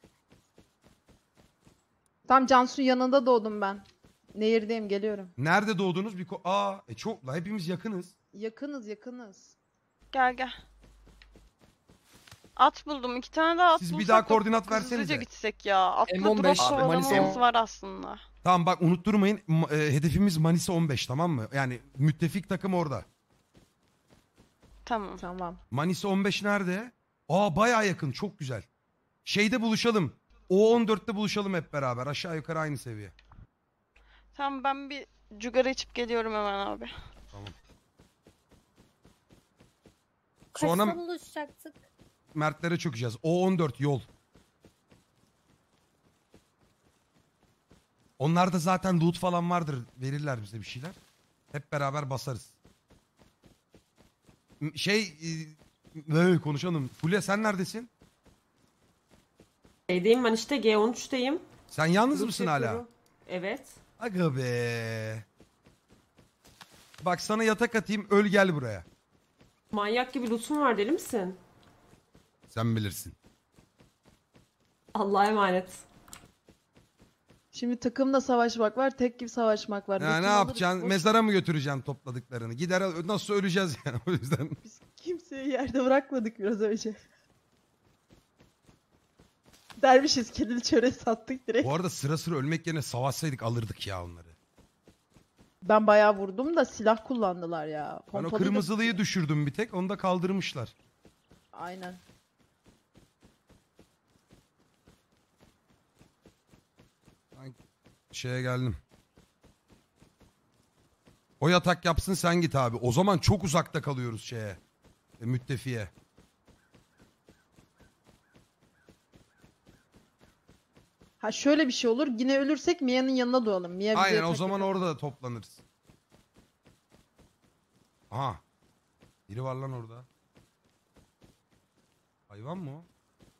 Tam Cansu yanında doğdum ben. Nehirdeyim, geliyorum. Nerede doğdunuz? Bir ko- Aa, e çok la hepimiz yakınız. Yakınız yakınız. Gel gel. At buldum. İki tane daha at Siz bir bulsak daha da koordinat hızlıca versenize. gitsek ya. Atlı M on drop beş, kovalamamız Manisa. var aslında. Tamam bak unutturmayın. M- e, hedefimiz Manisa on beş, tamam mı? Yani müttefik takım orada. Tamam. Tamam. Manisa on beş nerede? Aa bayağı yakın, çok güzel. Şeyde buluşalım. O on dörtte buluşalım hep beraber. Aşağı yukarı aynı seviye. Tamam ben bir cigara içip geliyorum hemen abi. Tamam. Kaçta Sonra buluşacaktık? Mertlere çökeceğiz. O on dört yol. Onlarda zaten loot falan vardır. Verirler bize bir şeyler. Hep beraber basarız. M- Şey e, böyle konuşalım. Fulya sen neredesin? Şeydeyim ben işte G on üçteyim. Sen yalnız Grup mısın hala? yapıyorum. Evet. Aga be. Bak sana yatak atayım, öl gel buraya. Manyak gibi lootum var deli misin? Sen bilirsin. Allah'a emanet. Şimdi takımla savaşmak var, tek gibi savaşmak var. Ya Bütün ne alırız, yapacaksın? boş- Mezara mı götüreceksin topladıklarını? Gider al- nasıl öleceğiz yani o yüzden. Biz kimseyi yerde bırakmadık biraz önce. Dermişiz, kedili çöre sattık direkt. Bu arada sıra sıra ölmek yerine savaşsaydık alırdık ya onları. Ben bayağı vurdum da silah kullandılar ya. Ben o Pompalıyla- kırmızılıyı düşürdüm bir tek. Onu da kaldırmışlar. Aynen. Ben şeye geldim. O yatak yapsın sen git abi. O zaman çok uzakta kalıyoruz şeye. E, müttefiye. Ha şöyle bir şey olur. Yine ölürsek Mia'nın yanına doğalım. Mia bize Aynen o yatak zaman yapar. orada toplanırız. Aha. Biri var lan orada. Hayvan mı o?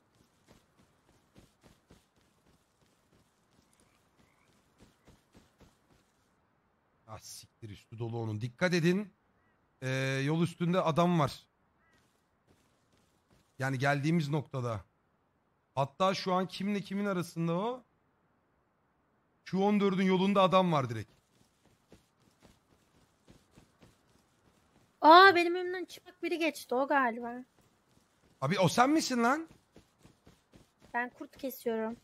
Ah siktir, üstü dolu onun. Dikkat edin. Ee, yol üstünde adam var. Yani geldiğimiz noktada. Hatta şu an kimle kimin arasında o? Q on dördün yolunda adam var direkt. Aa benim önümden çıplak biri geçti o galiba. Abi o sen misin lan? Ben kurt kesiyorum.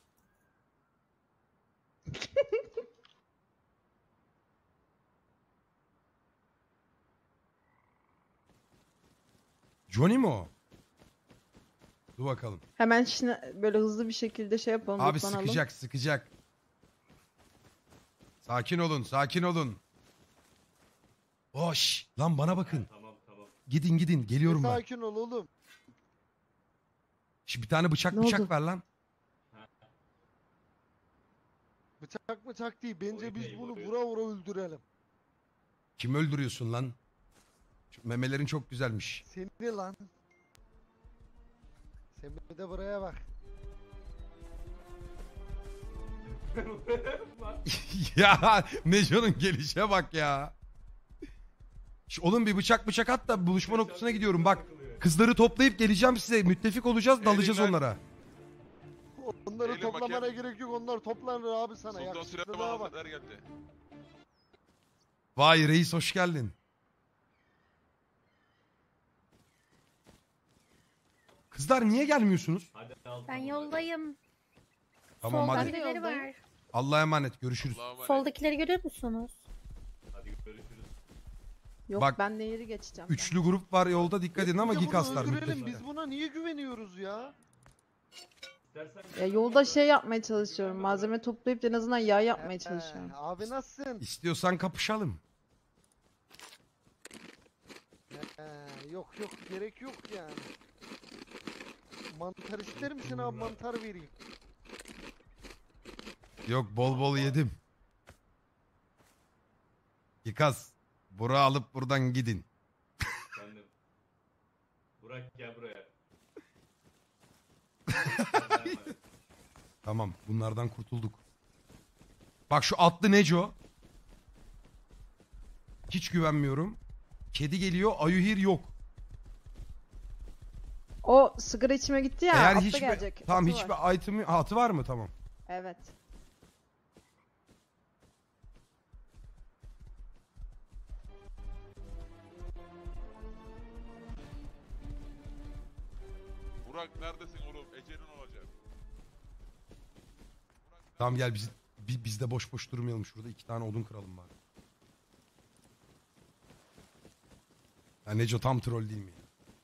Johnny mi o? Dur bakalım. Hemen şimdi böyle hızlı bir şekilde şey yapalım. Abi lootlanalım. sıkacak sıkacak. Sakin olun sakin olun. Hoş lan bana bakın. Tamam tamam. Gidin gidin geliyorum ben. Sakin ol oğlum. Şimdi bir tane bıçak Ne bıçak oldu? ver lan. Bıçak bıçak değil. Bence Oy biz bey, bunu oy. vura vura öldürelim. Kim öldürüyorsun lan? Şu memelerin çok güzelmiş. Seni lan. Sen bir de buraya bak. Ya Neco'nun gelişe bak ya. Şu, oğlum bir bıçak bıçak at da buluşma noktasına gidiyorum. Bak kızları toplayıp geleceğim size. Müttefik olacağız, dalacağız Eğilin lan. onlara. Onları Eğilin toplamana bakayım. gerek yok. Onlar toplanır abi sana. Soldan süre Yakışıklılığa bak. bağladılar geldi. Vay reis hoş geldin. Kızlar niye gelmiyorsunuz? Hadi al. Ben yoldayım. Tamam Solda hadi. birileri Yoldayım. var. Allah'a emanet görüşürüz. Allah'a emanet. Soldakileri görüyor musunuz? Hadi görüşürüz. Yok Bak, ben nehri geçeceğim. ben. Üçlü grup var yolda, dikkat edin ama Biz de bunu Gikaslar öldürelim. müttefik. Biz buna niye güveniyoruz ya? İstersen Ya yolda şey yapmaya çalışıyorum. Malzeme toplayıp en azından yağ yapmaya çalışıyorum. Ee, abi nasılsın? İstiyorsan kapışalım. Ee, yok yok gerek yok yani. Mantar ister misin abi, mantar vereyim. Yok bol bol yedim. Gikas. Bura alıp buradan gidin. kendim. Burak gel buraya. Tamam bunlardan kurtulduk. Bak şu atlı Neco. Hiç güvenmiyorum. Kedi geliyor, Ayuhir yok. O sigara içime gitti ya. Eğer atla hiçbir gelecek. tamam atı var. hiçbir item atı var mı? Tamam. Evet. Burak neredesin oğlum? Ecelin olacak. Tamam gel biz, bi- biz de boş boş durmayalım şurada. iki tane odun kıralım bari. Ya Neco tam troll değil mi?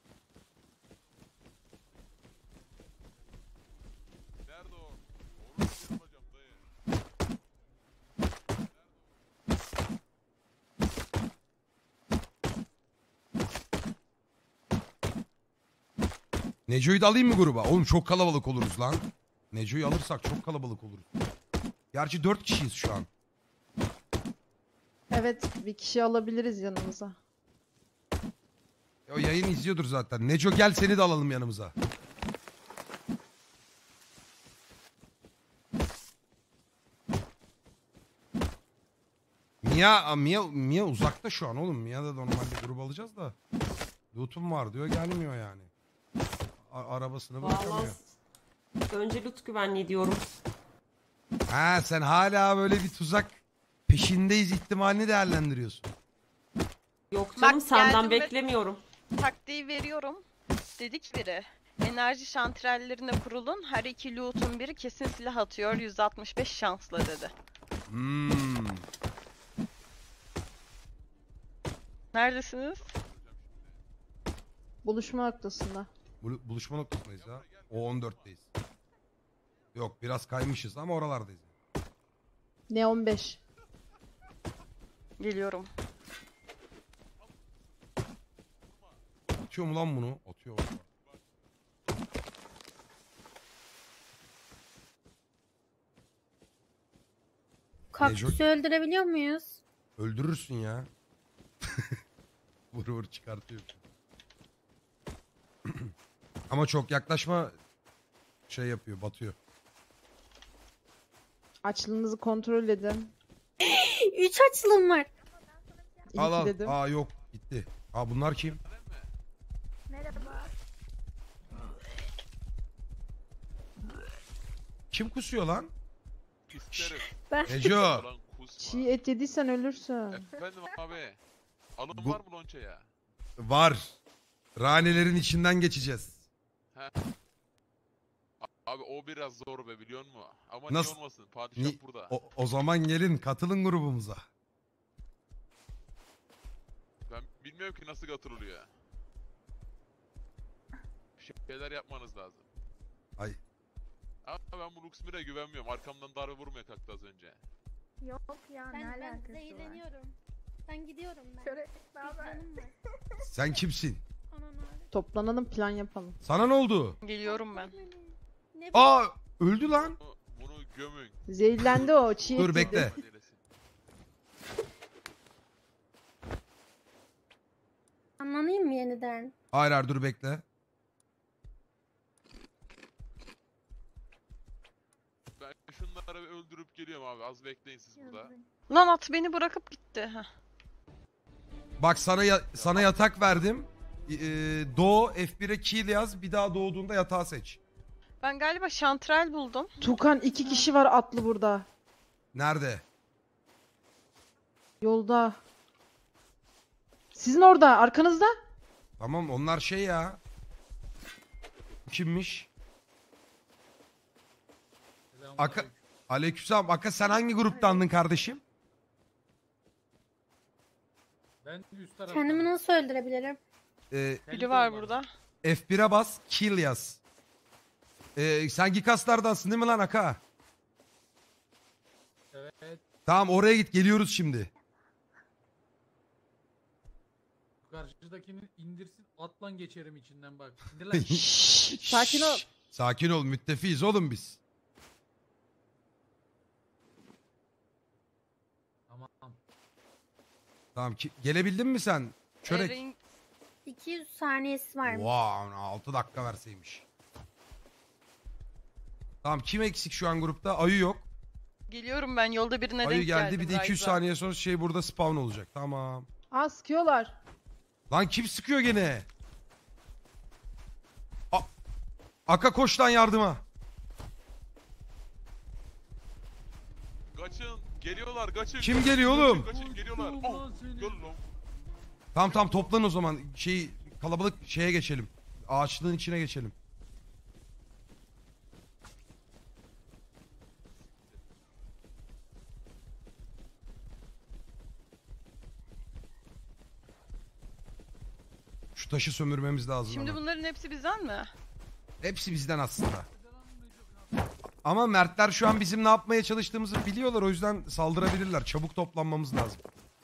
Nerede o? Oğlum ecelin olacağım dayı. Neco'yu da alayım mı gruba? Oğlum çok kalabalık oluruz lan. Neco'yu alırsak çok kalabalık oluruz. Gerçi dört kişiyiz şu an. Evet, bir kişi alabiliriz yanımıza. O yayın izliyordur zaten. Neco gel seni de alalım yanımıza. Mia, Mia, Mia uzakta şu an oğlum. Mia da normalde grup alacağız da. Loot'um var diyor gelmiyor yani. A- arabasını Vallahi bırakamıyor. önce loot güvenliği diyorum. Ha sen hala böyle bir tuzak peşindeyiz ihtimalini değerlendiriyorsun. Yok Bak, canım senden geldim ve- beklemiyorum. Taktiği veriyorum. Dedik biri. Enerji şantrallerine kurulun. Her iki loot'un biri kesin silah atıyor. yüzde altmış beş şansla dedi. Hmm. Neredesiniz? Buluşma noktasında. Bul- buluşma noktasındayız ha. O on dörtteyiz. Yok biraz kaymışız ama oralardayız. Ne on beş. Geliyorum. Atıyor mu lan bunu? Atıyor. Kaktüsü öldürebiliyor muyuz? Öldürürsün ya. Vur vur çıkartıyor. Ama çok yaklaşma şey yapıyor, batıyor. Açlığınızı kontrol edin. Üç açılım var. İyi Al ki al. dedim. Aa yok gitti. Aa bunlar kim? Merhaba. Kim kusuyor lan? İsterim. Ben Neco. Ulan kusma. Çiğ et yediysen ölürsün. Efendim abi. Alın Bu- var mı lonçaya? Var. Ranelerin içinden geçeceğiz. Abi o biraz zor be biliyor musun? Ama Nasıl? niye olmasın? Padişah Ni- burada. O, o zaman gelin katılın grubumuza. Ben bilmiyorum ki nasıl katılıyor. Bir şeyler yapmanız lazım. Ay Ama ben bu Luxmir'e güvenmiyorum. Arkamdan darbe vurmaya kalktı az önce. Yok ya ben, ben zehirleniyorum. Ben gidiyorum ben. Şöyle canım var. sen kimsin? Anan abi. Toplanalım, plan yapalım. Sana ne oldu? Geliyorum ben. Ne Aa öldü lan. Bunu, bunu gömün. Zehirlendi o. Çiğ Dur et bekle. yedi. Hadi eylesin. Anlanayım mı yeniden? Hayır hayır dur bekle. Ben şunları bir öldürüp geliyorum abi. Az bekleyin siz burada. Lan at beni bırakıp gitti. Heh. Bak sana ya- sana yatak verdim. Ee, doğu F bire kill yaz. Bir daha doğduğunda yatağı seç. Ben galiba şantral buldum. Tukan iki kişi var atlı burada. Nerede? Yolda. Sizin orada, arkanızda. Tamam onlar şey ya. Kimmiş? Aka Aleykümselam. Aka sen hangi gruptandın kardeşim? Ben üst tarafta. Kendimi nasıl öldürebilirim? Ee, Biri var burada. F bire bas, kill yaz. Ee, sen Gikaslardansın değil mi lan Aka? Evet. Tamam oraya git geliyoruz şimdi. Karşıdakini indirsin atlan geçerim içinden bak. İndir lan. Şşş, sakin ol. Şşş, Sakin ol müttefiyiz oğlum biz. Tamam. Tamam ki, gelebildin mi sen? Çörek. Erin- iki yüz saniyesi var mı? Wow, altı dakika verseymiş. Tamam kim eksik şu an grupta? Ayı yok. Geliyorum ben. Yolda birine Ayı denk geldi geldim. bir de iki yüz Ryza. saniye sonra şey burada spawn olacak. Tamam. Aa, sıkıyorlar. Lan kim sıkıyor gene? A Aka koş lan yardıma. Kaçın. Geliyorlar kaçın. Kim geliyor oğlum? Kaçın, kaçın geliyorlar. Vurdum Oh, lan seni. gel lan. Tamam tamam toplan o zaman. Şey kalabalık şeye geçelim. Ağaçlığın içine geçelim. Şu taşı sömürmemiz lazım. Şimdi ama. bunların hepsi bizden mi? Hepsi bizden aslında. Ama Mertler şu an bizim ne yapmaya çalıştığımızı biliyorlar. O yüzden saldırabilirler. Çabuk toplanmamız lazım.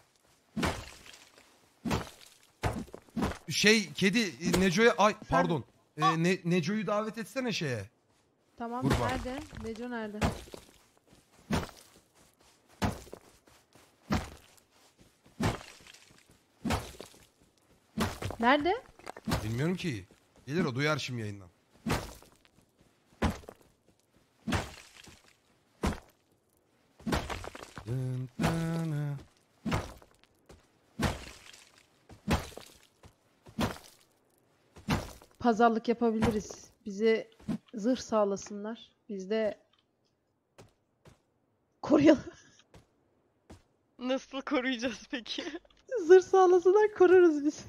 Şey kedi Neco'ya ay pardon. Ee, ne, Neco'yu davet etsene şeye. Tamam Kurban. nerede? Neco nerede? Nerede? Bilmiyorum ki. Gelir o duyar şimdi yayından. Dın dın. Pazarlık yapabiliriz. Bize zırh sağlasınlar. Biz de koruyalım. Nasıl koruyacağız peki? Zırh sağlasınlar koruruz biz.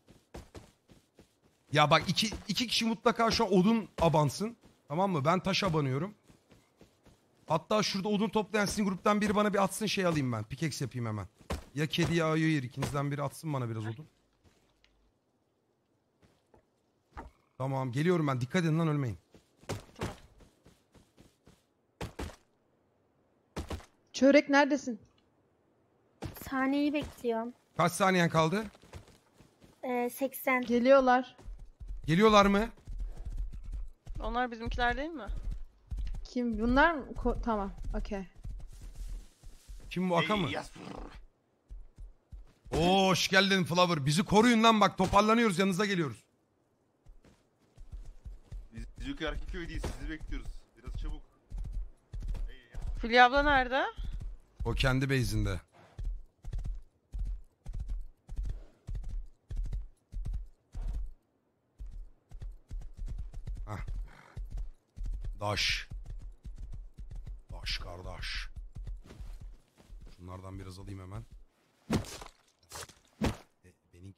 Ya bak iki, iki kişi mutlaka şu an odun abansın. Tamam mı? Ben taş abanıyorum. Hatta şurada odun toplayan sizin gruptan biri bana bir atsın şey alayım ben. Pickaxe yapayım hemen. Ya kedi ya ayı yer. İkinizden biri atsın bana biraz odun. Tamam geliyorum ben. Dikkat edin lan ölmeyin. Çörek neredesin? Saniyeyi bekliyorum. Kaç saniyen kaldı? Ee, seksen. Geliyorlar. Geliyorlar mı? Onlar bizimkiler değil mi? Kim? Bunlar mı? Ko- tamam. Okey. Kim bu Aka mı? Oo hoş geldin Flower. Bizi koruyun lan bak toparlanıyoruz yanınıza geliyoruz. Biz yukarı erkek köydeyiz sizi bekliyoruz. Biraz çabuk. Fulya abla nerede? O kendi base'inde. Hah. Daş. Daş kardeş. Şunlardan biraz alayım hemen. E, benimki.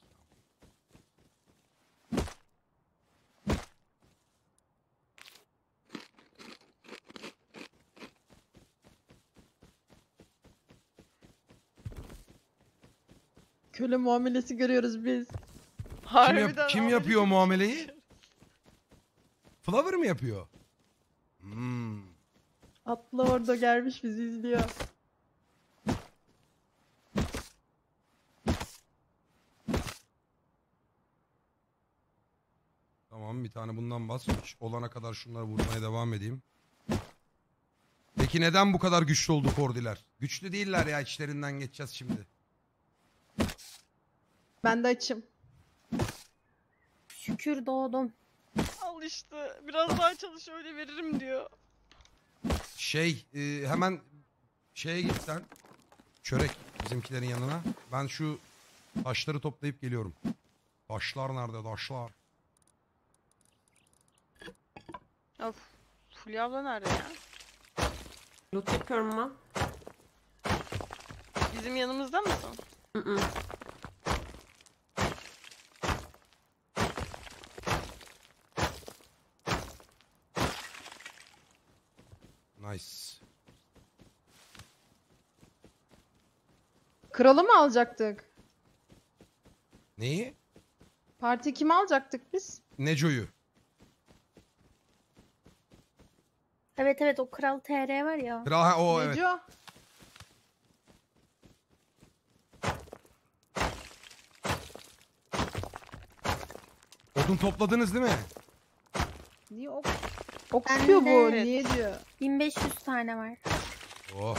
Köle muamelesi görüyoruz biz. Kim, Harbiden yap- kim abi. yapıyor muameleyi? Flower mı yapıyor? Hmm. Atla orada gelmiş bizi izliyor. Tamam bir tane bundan bas. Hiç olana kadar şunları vurmaya devam edeyim. Peki neden bu kadar güçlü oldu Kordiler? Güçlü değiller ya içlerinden geçeceğiz şimdi. Ben de açım. Şükür doğdum. Al işte. Biraz daha çalış öyle veririm diyor. Şey e, hemen şeye git sen. Çörek bizimkilerin yanına. Ben şu taşları toplayıp geliyorum. Taşlar nerede taşlar? Of. Fulya abla nerede ya? Loot yapıyorum ben. Bizim yanımızda mısın? Hı hı. Nice. Kralı mı alacaktık? Neyi? Parti kimi alacaktık biz? Neco'yu. Evet evet o Kral T R var ya. Kral ha, o evet. Neco. Odun topladınız değil mi? Niye ok? Ok Ben sıkıyor de- bu. Evet. Niye diyor? bin beş yüz tane var. Oh.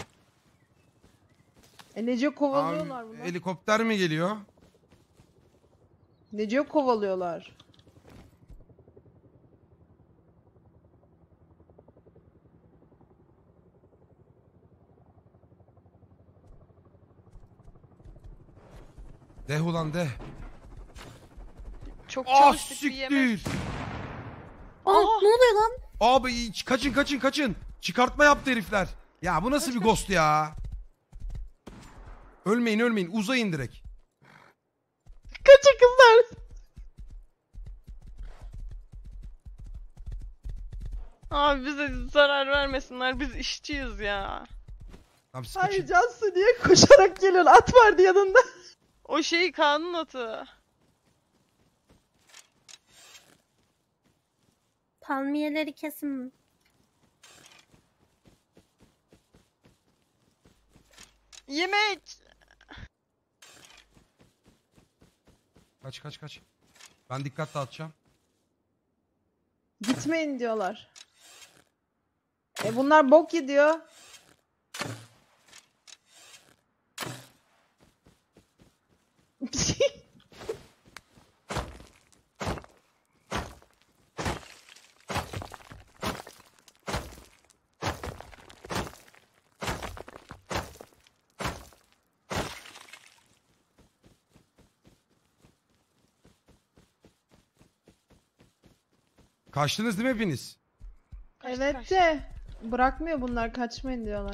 E Neco kovalıyorlar Abi, bunu. helikopter mi geliyor? Neco kovalıyorlar. De ulan de. Çok Ah çalıştık bir yemek. siktir. Aa, ne oluyor lan? Abi kaçın kaçın kaçın. Çıkartma yaptı herifler. Ya bu nasıl bir ghost ya? Ölmeyin ölmeyin uzayın direkt. Kaçın kızlar. Abi bize zarar vermesinler. Biz işçiyiz ya. Tamam, siz Hayır kaçın. Cansu niye koşarak geliyor? At vardı yanında. O şey kanun atı. palmiyeleri kesin. Yemek. Kaç kaç kaç. Ben dikkat dağıtacağım. Gitmeyin diyorlar. E bunlar bok gidiyor. Kaçtınız değil mi hepiniz? Kaçtı, Evet kaçtı. de bırakmıyor bunlar, kaçmayın diyorlar.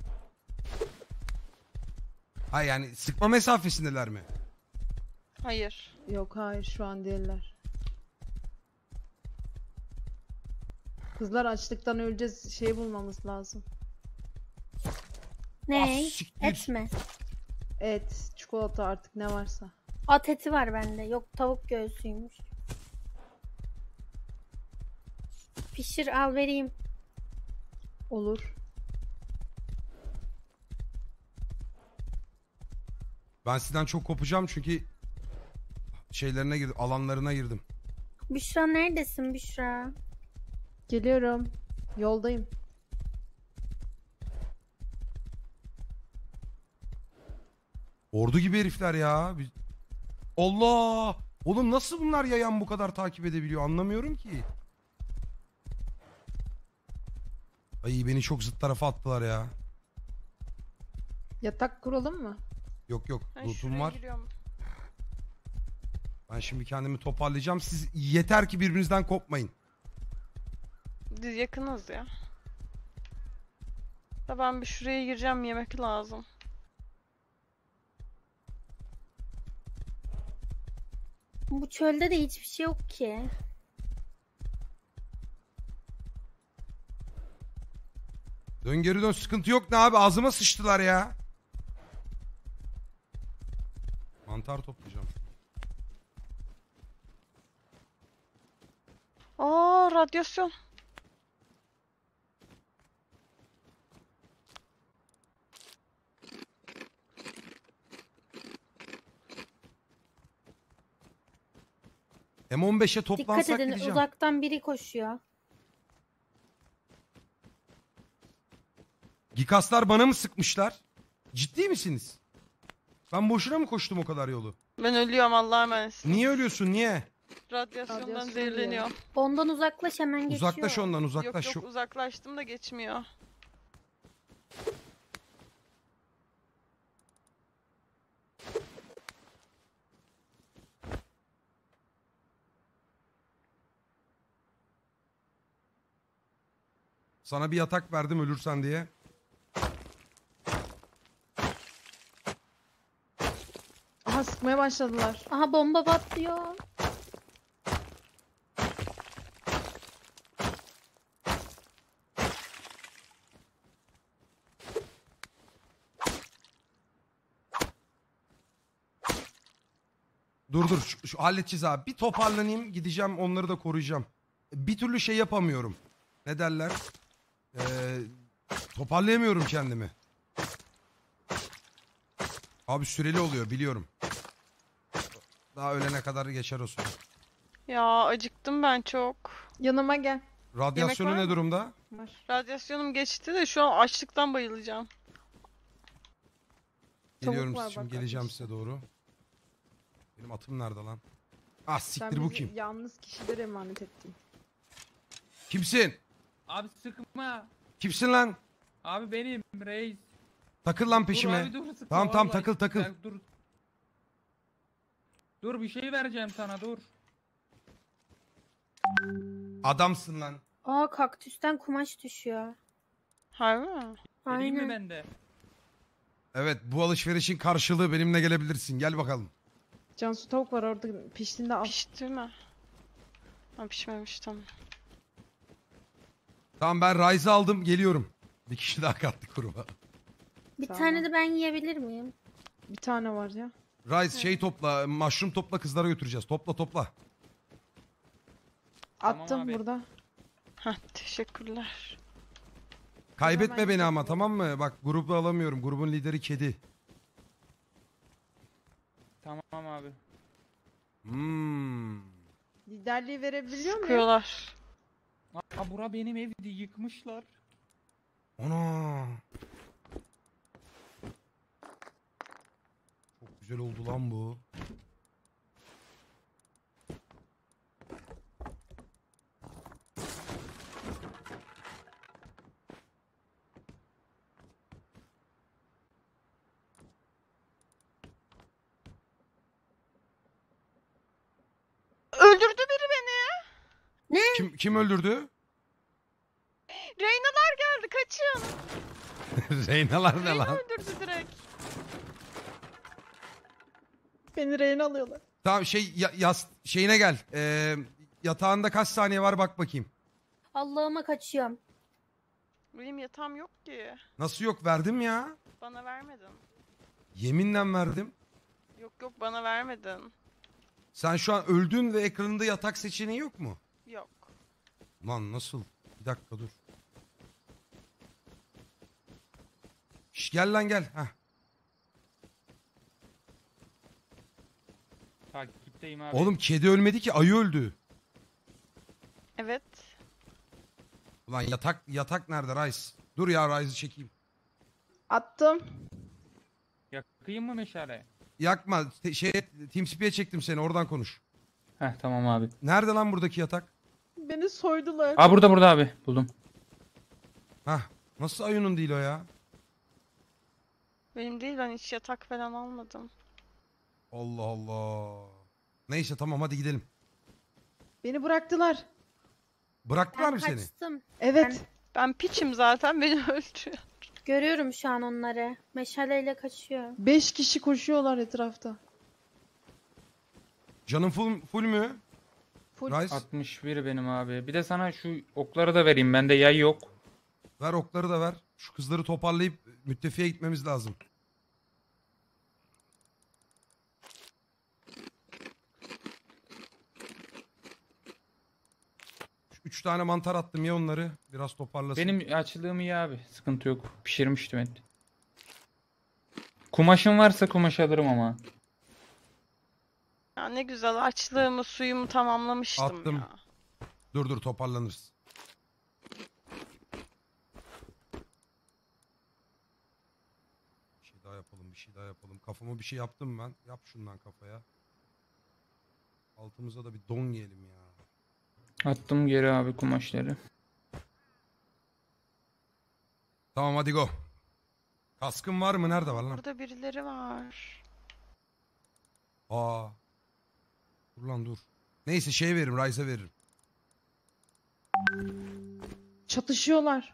Ha yani sıkma mesafesindeler mi? Hayır. Yok hayır, şu an değiller. Kızlar açlıktan öleceğiz, şey bulmamız lazım. Ne? Ah, siktir. Et mi? Et, çikolata, artık ne varsa. At eti var bende. Yok, tavuk göğsüymüş. Pişir al vereyim. Olur. Ben sizden çok kopacağım çünkü şeylerine girdim, alanlarına girdim. Büşra neredesin Büşra? Geliyorum. Yoldayım. Ordu gibi herifler ya. Biz- Allah! Oğlum nasıl bunlar yayan bu kadar takip edebiliyor anlamıyorum ki. Ay beni çok zıt tarafa attılar ya. Yatak kuralım mı? Yok yok Ben lootum şuraya var. giriyorum. Ben şimdi kendimi toparlayacağım. Siz yeter ki birbirinizden kopmayın. Biz yakınız ya. Da ben bir şuraya gireceğim, yemek lazım. Bu çölde de hiçbir şey yok ki. Dön geri dön, sıkıntı yok ne abi, ağzıma sıçtılar ya. Mantar toplayacağım. Aa, radyasyon. M on beşe Dikkat toplansak edin, gideceğim. uzaktan biri koşuyor. Gikaslar bana mı sıkmışlar? Ciddi misiniz? Ben boşuna mı koştum o kadar yolu? Ben ölüyorum, Allah'a emanet. Niye ölüyorsun niye? Radyasyondan Radyasyon zehirleniyor. Ondan uzaklaş, hemen geçiyor. Uzaklaş ondan Yok uzaklaş. yok, uzaklaştım da geçmiyor. Sana bir yatak verdim ölürsen diye. Aha, sıkmaya başladılar. Aha, bomba patlıyor. Dur dur şu, şu halledeceğiz abi. Bir toparlanayım gideceğim, onları da koruyacağım. Bir türlü şey yapamıyorum. Ne derler? Ee, toparlayamıyorum kendimi. Abi süreli oluyor biliyorum. Daha ölene kadar geçer o süre. Ya acıktım ben çok. Yanıma gel. Radyasyonu Yemek var ne mı? durumda? Var. Radyasyonum geçti de şu an açlıktan bayılacağım. Geliyorum var şimdi bak geleceğim arkadaşlar. size doğru. Benim atım nerede lan? Ah Sen siktir bu bizi kim? yalnız kişilere emanet ettin. Kimsin? Abi sıkma. Kimsin lan? Abi benim reis. Takıl lan Dur peşime. abi dur sıkma. Tamam tamam vallahi. takıl takıl. Gel, dur. Dur bir şey vereceğim sana dur. Adamsın lan. Aa, kaktüsten kumaş düşüyor. Harbi mi? Vereyim mi Aynen. ben de? Evet bu alışverişin karşılığı benimle gelebilirsin. Gel bakalım. Cansu, tavuk var orada, piştiğinde al. Pişti mi? Ha, pişmemiş, tamam. Tamam ben Rise'ı aldım geliyorum. Bir kişi daha kattık gruba. Bir Tamam. tane de ben yiyebilir miyim? Bir tane var ya. Rise şey topla, mushroom topla, kızlara götüreceğiz. Topla topla. Tamam Attım abi. burada. Heh, teşekkürler. Kaybetme Hemen beni ama gidelim. tamam mı? Bak grubu alamıyorum. Grubun lideri kedi. Tamam abi. Hmm. Liderliği verebiliyor muyum? Sıkıyorlar. Aa bura benim evdi yıkmışlar. Ana. Çok güzel oldu lan bu. Öldürdü biri beni. Kim kim öldürdü? Reynalar geldi, kaçın. Reynalar ne Reyna lan? öldürdü direkt. Beni rehin alıyorlar. Tamam şey ya, yas, şeyine gel. Ee, yatağında kaç saniye var bak bakayım. Allah'ıma kaçıyorum. Benim yatağım yok ki. Nasıl yok verdim ya. Bana vermedin. Yeminle verdim. Yok yok, bana vermedin. Sen şu an öldün ve ekranında yatak seçeneği yok mu? Yok. Lan nasıl? Bir dakika dur. Şş, gel lan gel. Heh. Takipteyim abi. Oğlum kedi ölmedi ki ayı öldü. Evet. Ulan yatak yatak nerede Rice? Dur ya Rice'ı çekeyim. Attım. Yakayım mı meşale? Yakma. Te- şey TeamSpeak'e çektim seni oradan konuş. Heh tamam abi. Nerede lan buradaki yatak? Beni soydular. Aa burada burada abi buldum. Hah. Nasıl ayının değil o ya? Benim değil, ben hiç yatak falan almadım. Allah Allah. Neyse tamam hadi gidelim. Beni bıraktılar. Bıraktılar Ben mı seni? kaçtım. Evet. Ben piçim zaten, beni öldürüyor. Görüyorum şu an onları. Meşaleyle kaçıyor. Beş kişi koşuyorlar etrafta. Canın full, full mü? Full. Rice altmış bir benim abi. Bir de sana şu okları da vereyim. Bende yay yok. ver okları da ver. Şu kızları toparlayıp müttefiğe gitmemiz lazım. Şu üç tane mantar attım ya onları. Biraz toparlasın. Benim açlığım iyi abi. Sıkıntı yok. Pişirmiştim et. Kumaşın varsa kumaş alırım ama. Ya ne güzel, açlığımı suyumu tamamlamıştım Attım. ya. Dur dur toparlanırız. Bir şey daha yapalım, bir şey daha yapalım. Kafama bir şey yaptım ben. Yap şundan kafaya. Altımıza da bir don giyelim ya. Attım geri abi kumaşları. Tamam hadi go. Kaskın var mı? Nerede var lan? Burada birileri var. Aa. Dur lan dur. Neyse şey veririm, Rice'a veririm. Çatışıyorlar.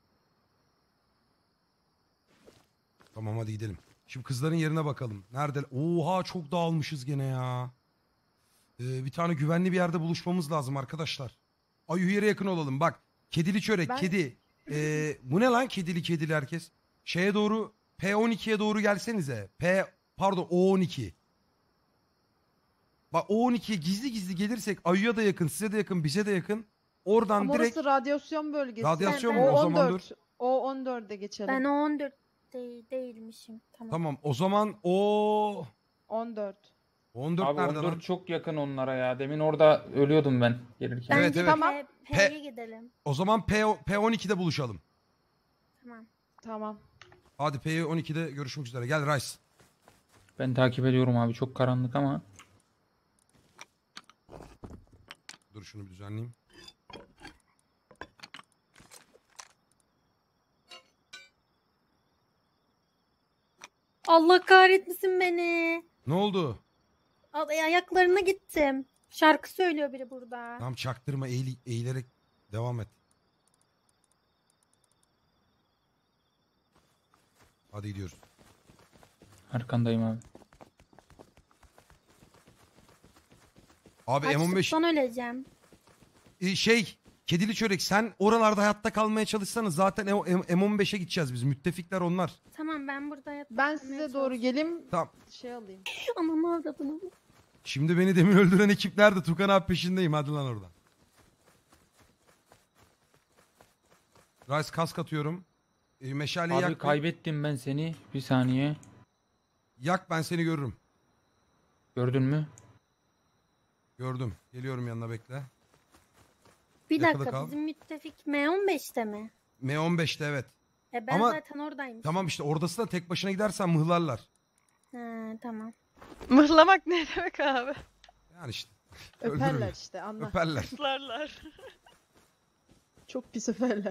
Tamam hadi gidelim. Şimdi kızların yerine bakalım. Nerede? Oha çok dağılmışız gene ya. Ee, bir tane güvenli bir yerde buluşmamız lazım arkadaşlar. Ay yere yakın olalım. Bak kedili çörek, Ben- kedi. Ee, bu ne lan kedili kedili herkes? Şeye doğru P on ikiye doğru gelsenize. P pardon O on iki. Bak O on ikiye gizli gizli gelirsek Ayu'ya da yakın, size de yakın, bize de yakın. Oradan Ama direkt orası radyasyon bölgesi. Radyasyon mu? O O zaman on dört. O on dörde geçelim. Ben o on dört değil, değilmişim. Tamam. tamam o zaman o on dört. on dört Abi nerede on lan? dört çok yakın onlara ya. Demin orada ölüyordum ben gelirken. Evet, Bence evet. Tamam. P- P- P'ye gidelim. O zaman P, P on ikide buluşalım. Tamam. Tamam. Hadi P on ikide görüşmek üzere. Gel Rice. Ben takip ediyorum abi. Çok karanlık ama. Dur şunu bir düzenleyeyim. Allah kahretmesin beni. Ne oldu? Ay- Ayaklarına gittim. Şarkı söylüyor biri burada. Tamam çaktırma eğil, eğilerek devam et. Hadi gidiyoruz. Arkandayım abi. Abi M on beş Açlıktan öleceğim. e, şey kedili çörek sen oralarda hayatta kalmaya çalışsanız zaten M on beşe gideceğiz biz. Müttefikler onlar. Tamam ben burada yap. Ben size doğru geleyim. Tamam. Şey alayım. Anamı avradını. Şimdi beni demin öldüren ekip nerede? Tukan abi peşindeyim. Hadi lan oradan. Rice kask atıyorum. E, meşaleyi Abi yak. kaybettim ben seni. Bir saniye. Yak, ben seni görürüm. Gördün mü? Gördüm. Geliyorum yanına, bekle. Bir Yakada dakika kal. bizim müttefik M on beşte mi? M on beşte evet. E ben Ama- zaten oradayım. Tamam işte oradasın da tek başına gidersen mıhlarlar. He tamam. Mıhlamak ne demek abi? Yani işte. Öperler öldürürler. işte anla. Öperler. Mıhlarlar. Çok pis öperler.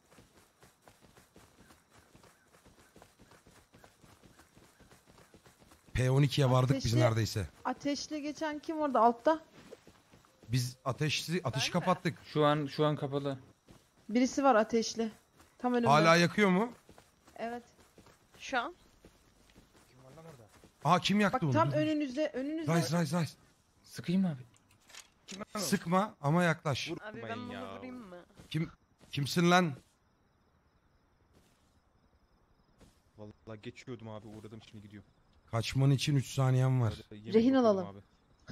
P on ikiye vardık biz Ateşli- neredeyse. Ateşle geçen kim orada altta? Biz ateşi ateşi Ben mi? kapattık. Şu an şu an kapalı. Birisi var ateşli. Tam önümde. Hala yakıyor mu? Evet. Şu an. Aha, kim yaktı Bak onu? tam Dur, dur. önünüzde. Önünüzde. Rice Rice Rice. Sıkayım mı abi? Sıkma ama yaklaş. Abi ben bunu vurayım mı? Kim kimsin lan? Vallahi geçiyordum abi, uğradım, şimdi gidiyorum. Kaçman için üç saniyen var. Yemek Rehin bakıyordum alalım. abi.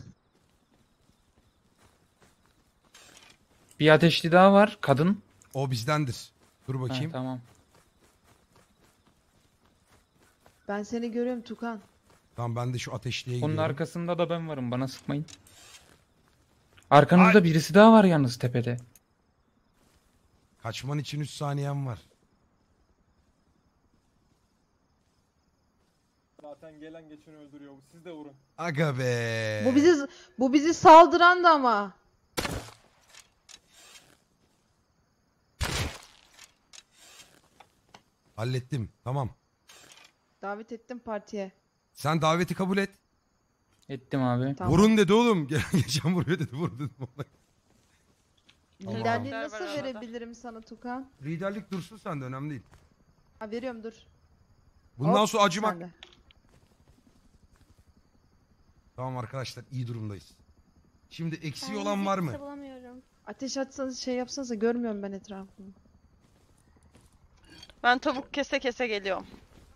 Bir ateşli daha var. Kadın. O bizdendir. Dur Ha, bakayım. tamam. Ben seni görüyorum Tukan. Tamam, ben de şu ateşliğe Onun gidiyorum. arkasında da ben varım. Bana sıkmayın. Arkanızda birisi daha var yalnız tepede. Kaçman için üç saniyen var. Zaten gelen geçeni öldürüyor bu. Siz de vurun. Aga be. Bu bizi bu bizi saldıran da ama. Hallettim. Tamam. Davet ettim partiye. Sen daveti kabul et. Ettim abi. Tamam. Vurun dedi oğlum. Geçen vuruyor dedi. Vur dedim. Liderliği Tamam. nasıl Var arada. verebilirim sana Tukan? Liderlik dursun sende, önemli değil. Ha veriyorum dur. Bundan Hop, sonra acımak. sende. Tamam arkadaşlar, iyi durumdayız. Şimdi eksiği Ben olan var mı? kimse bulamıyorum. Ateş atsanız şey yapsanız görmüyorum ben etrafımı. Ben tavuk kese kese geliyorum.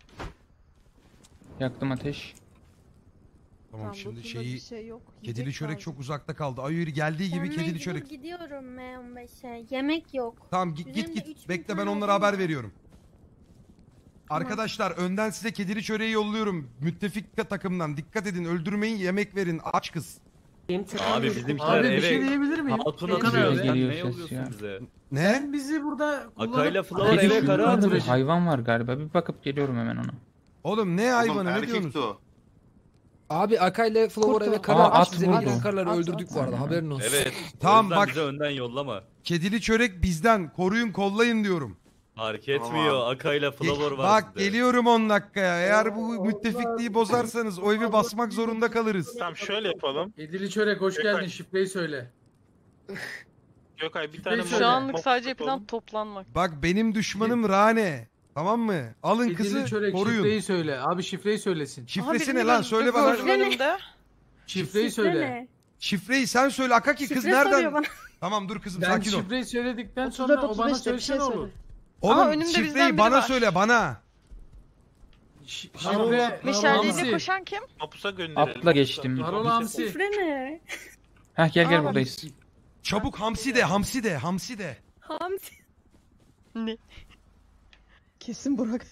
Yaktım ateş. Tamam, Tam şimdi lootumda şeyi bir şey yok. kedili yiyecek çörek kaldı. çok uzakta kaldı. Ayır geldiği gibi Ben kedili mecbur çörek. gidiyorum M on beşe. Yemek yok. Tamam git git Üzerimde üç git. bin Bekle, ben tane onlara odun haber var. veriyorum. Arkadaşlar önden size kedili çöreği yolluyorum. Müttefik takımdan. Dikkat edin, öldürmeyin, yemek verin. Aç kız. Abi bizimkiler Abi bir şey diyebilir miyim? Hatuna Tukan Geliyor, abi. geliyor ses ya. Ne? Sen bizi burada Akayla kullanıp... Flower Kedi eve şu kara yukarıda bir atmış. hayvan var galiba. Bir bakıp geliyorum hemen ona. Oğlum ne Oğlum hayvanı, ne erkekti diyorsunuz? o. Abi Akay'la Flower Kurt eve o. kara Aa, atmış. at Bize vurdu. gelen karları At, öldürdük at. bu arada, haberin olsun. Evet. Tamam, O yüzden bak. bize önden yollama. Kedili çörek bizden. Koruyun, kollayın diyorum. Fark etmiyor. Akayla Ge- Flower var Bak bizde. geliyorum on dakikaya. Eğer bu müttefikliği bozarsanız o evi basmak zorunda kalırız. Tamam şöyle yapalım. Edili Çörek hoş geldin, şifreyi söyle. Gökay bir tane Şu anlık sadece yapılan toplanmak. Bak benim düşmanım Rane. Tamam mı? Alın Edili kızı, Çörek koruyun. şifreyi söyle. Abi şifreyi söylesin. Şifresi ne lan? Söyle bana. Önümde. Şifreyi Şifre söyle. ne? Şifreyi sen söyle Akaki, kız Şifre soruyor nereden? bana. Tamam dur kızım, Ben sakin ol. şifreyi söyledikten otuz dört sonra o otuz bana beşte bir söylese şey ne olur? söyle. Oğlum Aa, önümde bizden şifreyi biri bana var. söyle, bana. Ş- Harun- Şifre... Meşaleyle Hamsi. koşan kim? Mapusa gönderelim. Atla geçtim. Harun Hamsi. Şifre ne? Heh gel gel Aa, buradayız. Çabuk hamsi de, hamsi de, hamsi de. Hamsi. Ne? Kesin Burak.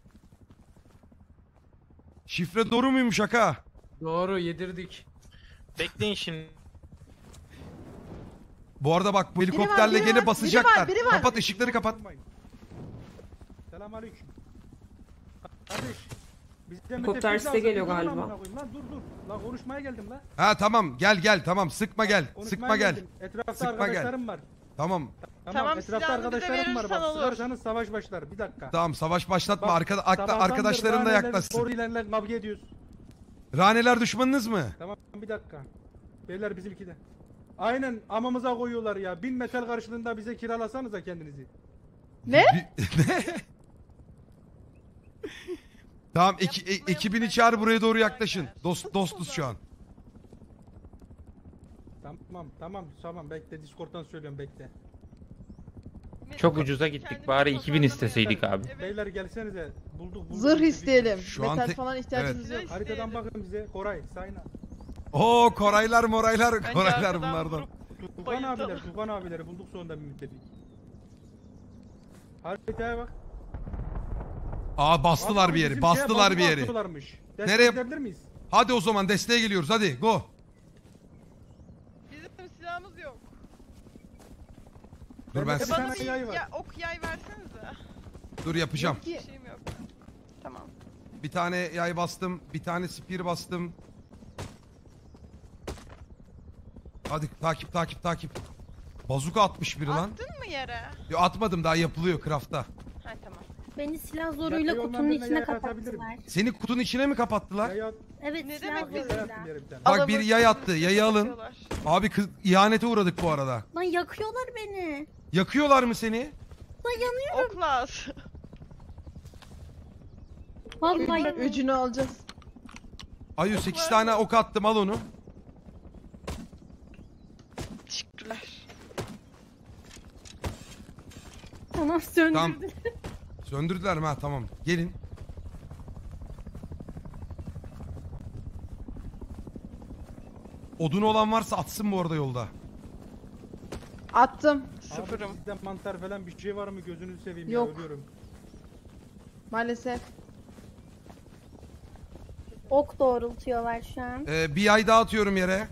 Şifre doğru muymuş Aka? Doğru, yedirdik. Bekleyin şimdi. Bu arada bak bu var, helikopterle biri gene var, basacaklar. biri var, biri var. Kapat ışıkları, kapat. Selamünaleyküm. Kardeş. Bizde Helikopter size geliyor galiba. Lan dur dur. Lan konuşmaya geldim lan. Ha tamam, gel gel, tamam, sıkma gel. Sıkma gel. Etrafta Sıkma gel. arkadaşlarım var. Tamam. Tamam, etrafta silahını bize arkadaşlarım var. verirsen Bak olur. sıkarsanız savaş başlar. Bir dakika. Tamam, savaş başlatma. Bak, Arkada, akta, sabahtandır arkadaşların da raneler, yaklaşsın. Korilerle kavga ediyoruz. Raneler düşmanınız mı? Tamam bir dakika. Beyler bizimki de. Aynen amamıza koyuyorlar ya. Bin metal karşılığında bize kiralasanıza kendinizi. Ne? Bir- ne? Tamam, eki, e- ekibini çağır, buraya doğru yaklaşın. Dost, dostuz şu an. Tamam tamam tamam bekle, Discord'dan söylüyorum bekle. Çok ucuza gittik. Bari iki bin isteseydik abi. Beyler gelsenize. Bulduk bulduk. Zırh isteyelim. Şu an Metal tek- falan ihtiyacımız evet. yok. Haritadan bakın bize. Koray, Sayna. Oo Koraylar moraylar, Bence Koraylar arkadan bunlardan. vurup Tufan bayıltalım. abiler, Tufan abileri bulduk sonunda bir müttefik. Haritaya bak. Aa bastılar Abi, bir yeri. bizim Bastılar şeye bir bomba yeri. atıyorlarmış. Destek Nereye? edebilir miyiz? Hadi o zaman desteğe geliyoruz. Hadi go. Bizim silahımız yok. Dur ben Bende bir s- Bana tane bir yay var. ya, ok yay versenize. dur yapacağım. Bir şeyim yok. Tamam. Bir tane yay bastım. Bir tane spear bastım. Hadi takip takip takip. Bazuka atmış biri lan. Attın mı yere? Yo, atmadım daha yapılıyor craft'ta. Ha tamam. Beni silah zoruyla Yakayı kutunun olmayan birine içine yay atabilirim. kapattılar. Seni kutunun içine mi kapattılar? Yay at. Evet Ne silah demek bizim- zoruyla. Yay attım yere bir tane. Bak bir Adamı yay attı. üstüne Yayı alın. kapatıyorlar. Abi kız, ihanete uğradık bu arada. Lan yakıyorlar beni. Yakıyorlar mı seni? Lan yanıyorum. Oklas. Vallahi yanıyorum. Öcünü alacağız. Ayu sekiz tane ok attım al onu. Teşekkürler. Tamam söndürdüm. Tamam. Söndürdüler mi? Ha tamam. Gelin. Odunu olan varsa atsın bu arada yolda. Attım. Sıfırım. Abi sizde mantar falan bir şey var mı gözünüzü seveyim Yok. ya ölüyorum. Maalesef. Ok doğrultuyorlar şu an. Ee, bir yay daha atıyorum yere.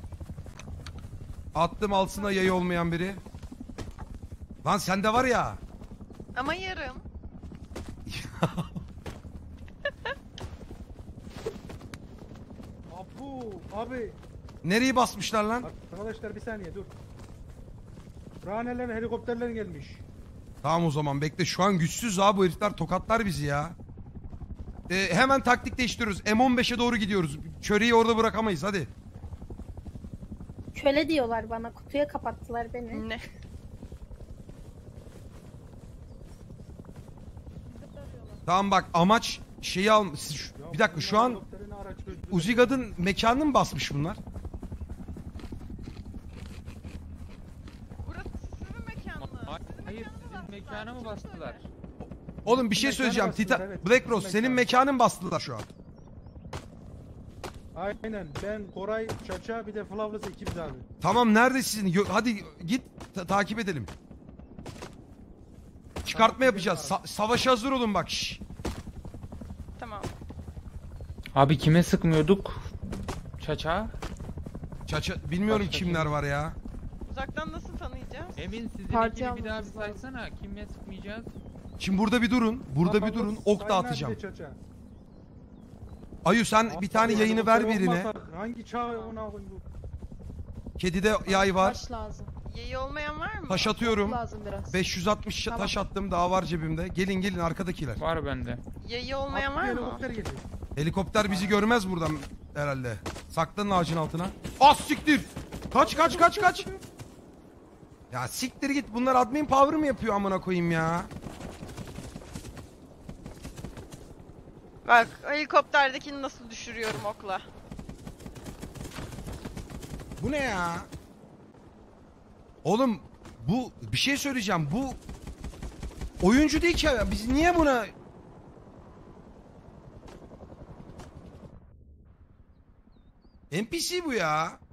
Attım altına yayı olmayan biri. Lan sende var ya. Ama yarım. Abu abi. Nereyi basmışlar lan? Arkadaşlar bir saniye dur. Ranelerin helikopterlerin gelmiş. Tamam o zaman bekle. Şu an güçsüz abi bu herifler tokatlar bizi ya. Ee, hemen taktik değiştiriyoruz. M on beşe doğru gidiyoruz. Çöreği orada bırakamayız hadi. Köle diyorlar bana. Kutuya kapattılar beni. Ne? Tamam bak amaç şeyi al... Şu- Bir dakika şu an Helikopterini araç gözlüğü- Uzigad'ın mekanını mı basmış bunlar? Burası sizin mekan mı? Sizin Hayır mekanınızı sizin bastılar. mekanı mı Kim bastılar? söyle? Oğlum bir şey Mekanı söyleyeceğim. bastılar, Tita evet. Black Rose Mekanı. senin mekanın bastılar şu an. Aynen ben Koray, Çaça bir de Flavlus ekibiz abi. Tamam nerede sizin? Yo- Hadi git ta- takip edelim. Çıkartma Tamam, yapacağız. gidelim Sa- savaşa hazır olun bak. Şşş. Tamam. Abi kime sıkmıyorduk? Çaça. Çaça bilmiyorum Başka kimler kim? var ya. Uzaktan nasıl tanıyacağız? Emin sizin Parti ikili bir daha bir almamız lazım. saysana. Kime sıkmayacağız? Şimdi burada bir durun. Burada bir Flavlus, durun. Ok da Sayın abi atacağım. de Çaça. Ayu sen bir tane Abi, yayını ver helikopter birine. olmasa Hangi çağ ona koyayım bu? Kedide yay var. Taş lazım. Yayı olmayan var mı? Taş atıyorum. Lazım biraz. beş yüz altmış Tamam. taş attım. Daha var cebimde. Gelin gelin arkadakiler. Var bende. Yayı olmayan Abi, var bir mı? helikopter geliyor. Helikopter bizi görmez buradan herhalde. Saklanın ağacın altına. Az siktir. Kaç kaç kaç kaç. Ya siktir git. Bunlar admin power mı yapıyor amına koyayım ya? Bak helikopterdekini nasıl düşürüyorum okla. Bu ne ya? Oğlum bu bir şey söyleyeceğim. Bu oyuncu değil ki ya. Biz niye buna... N P C bu ya.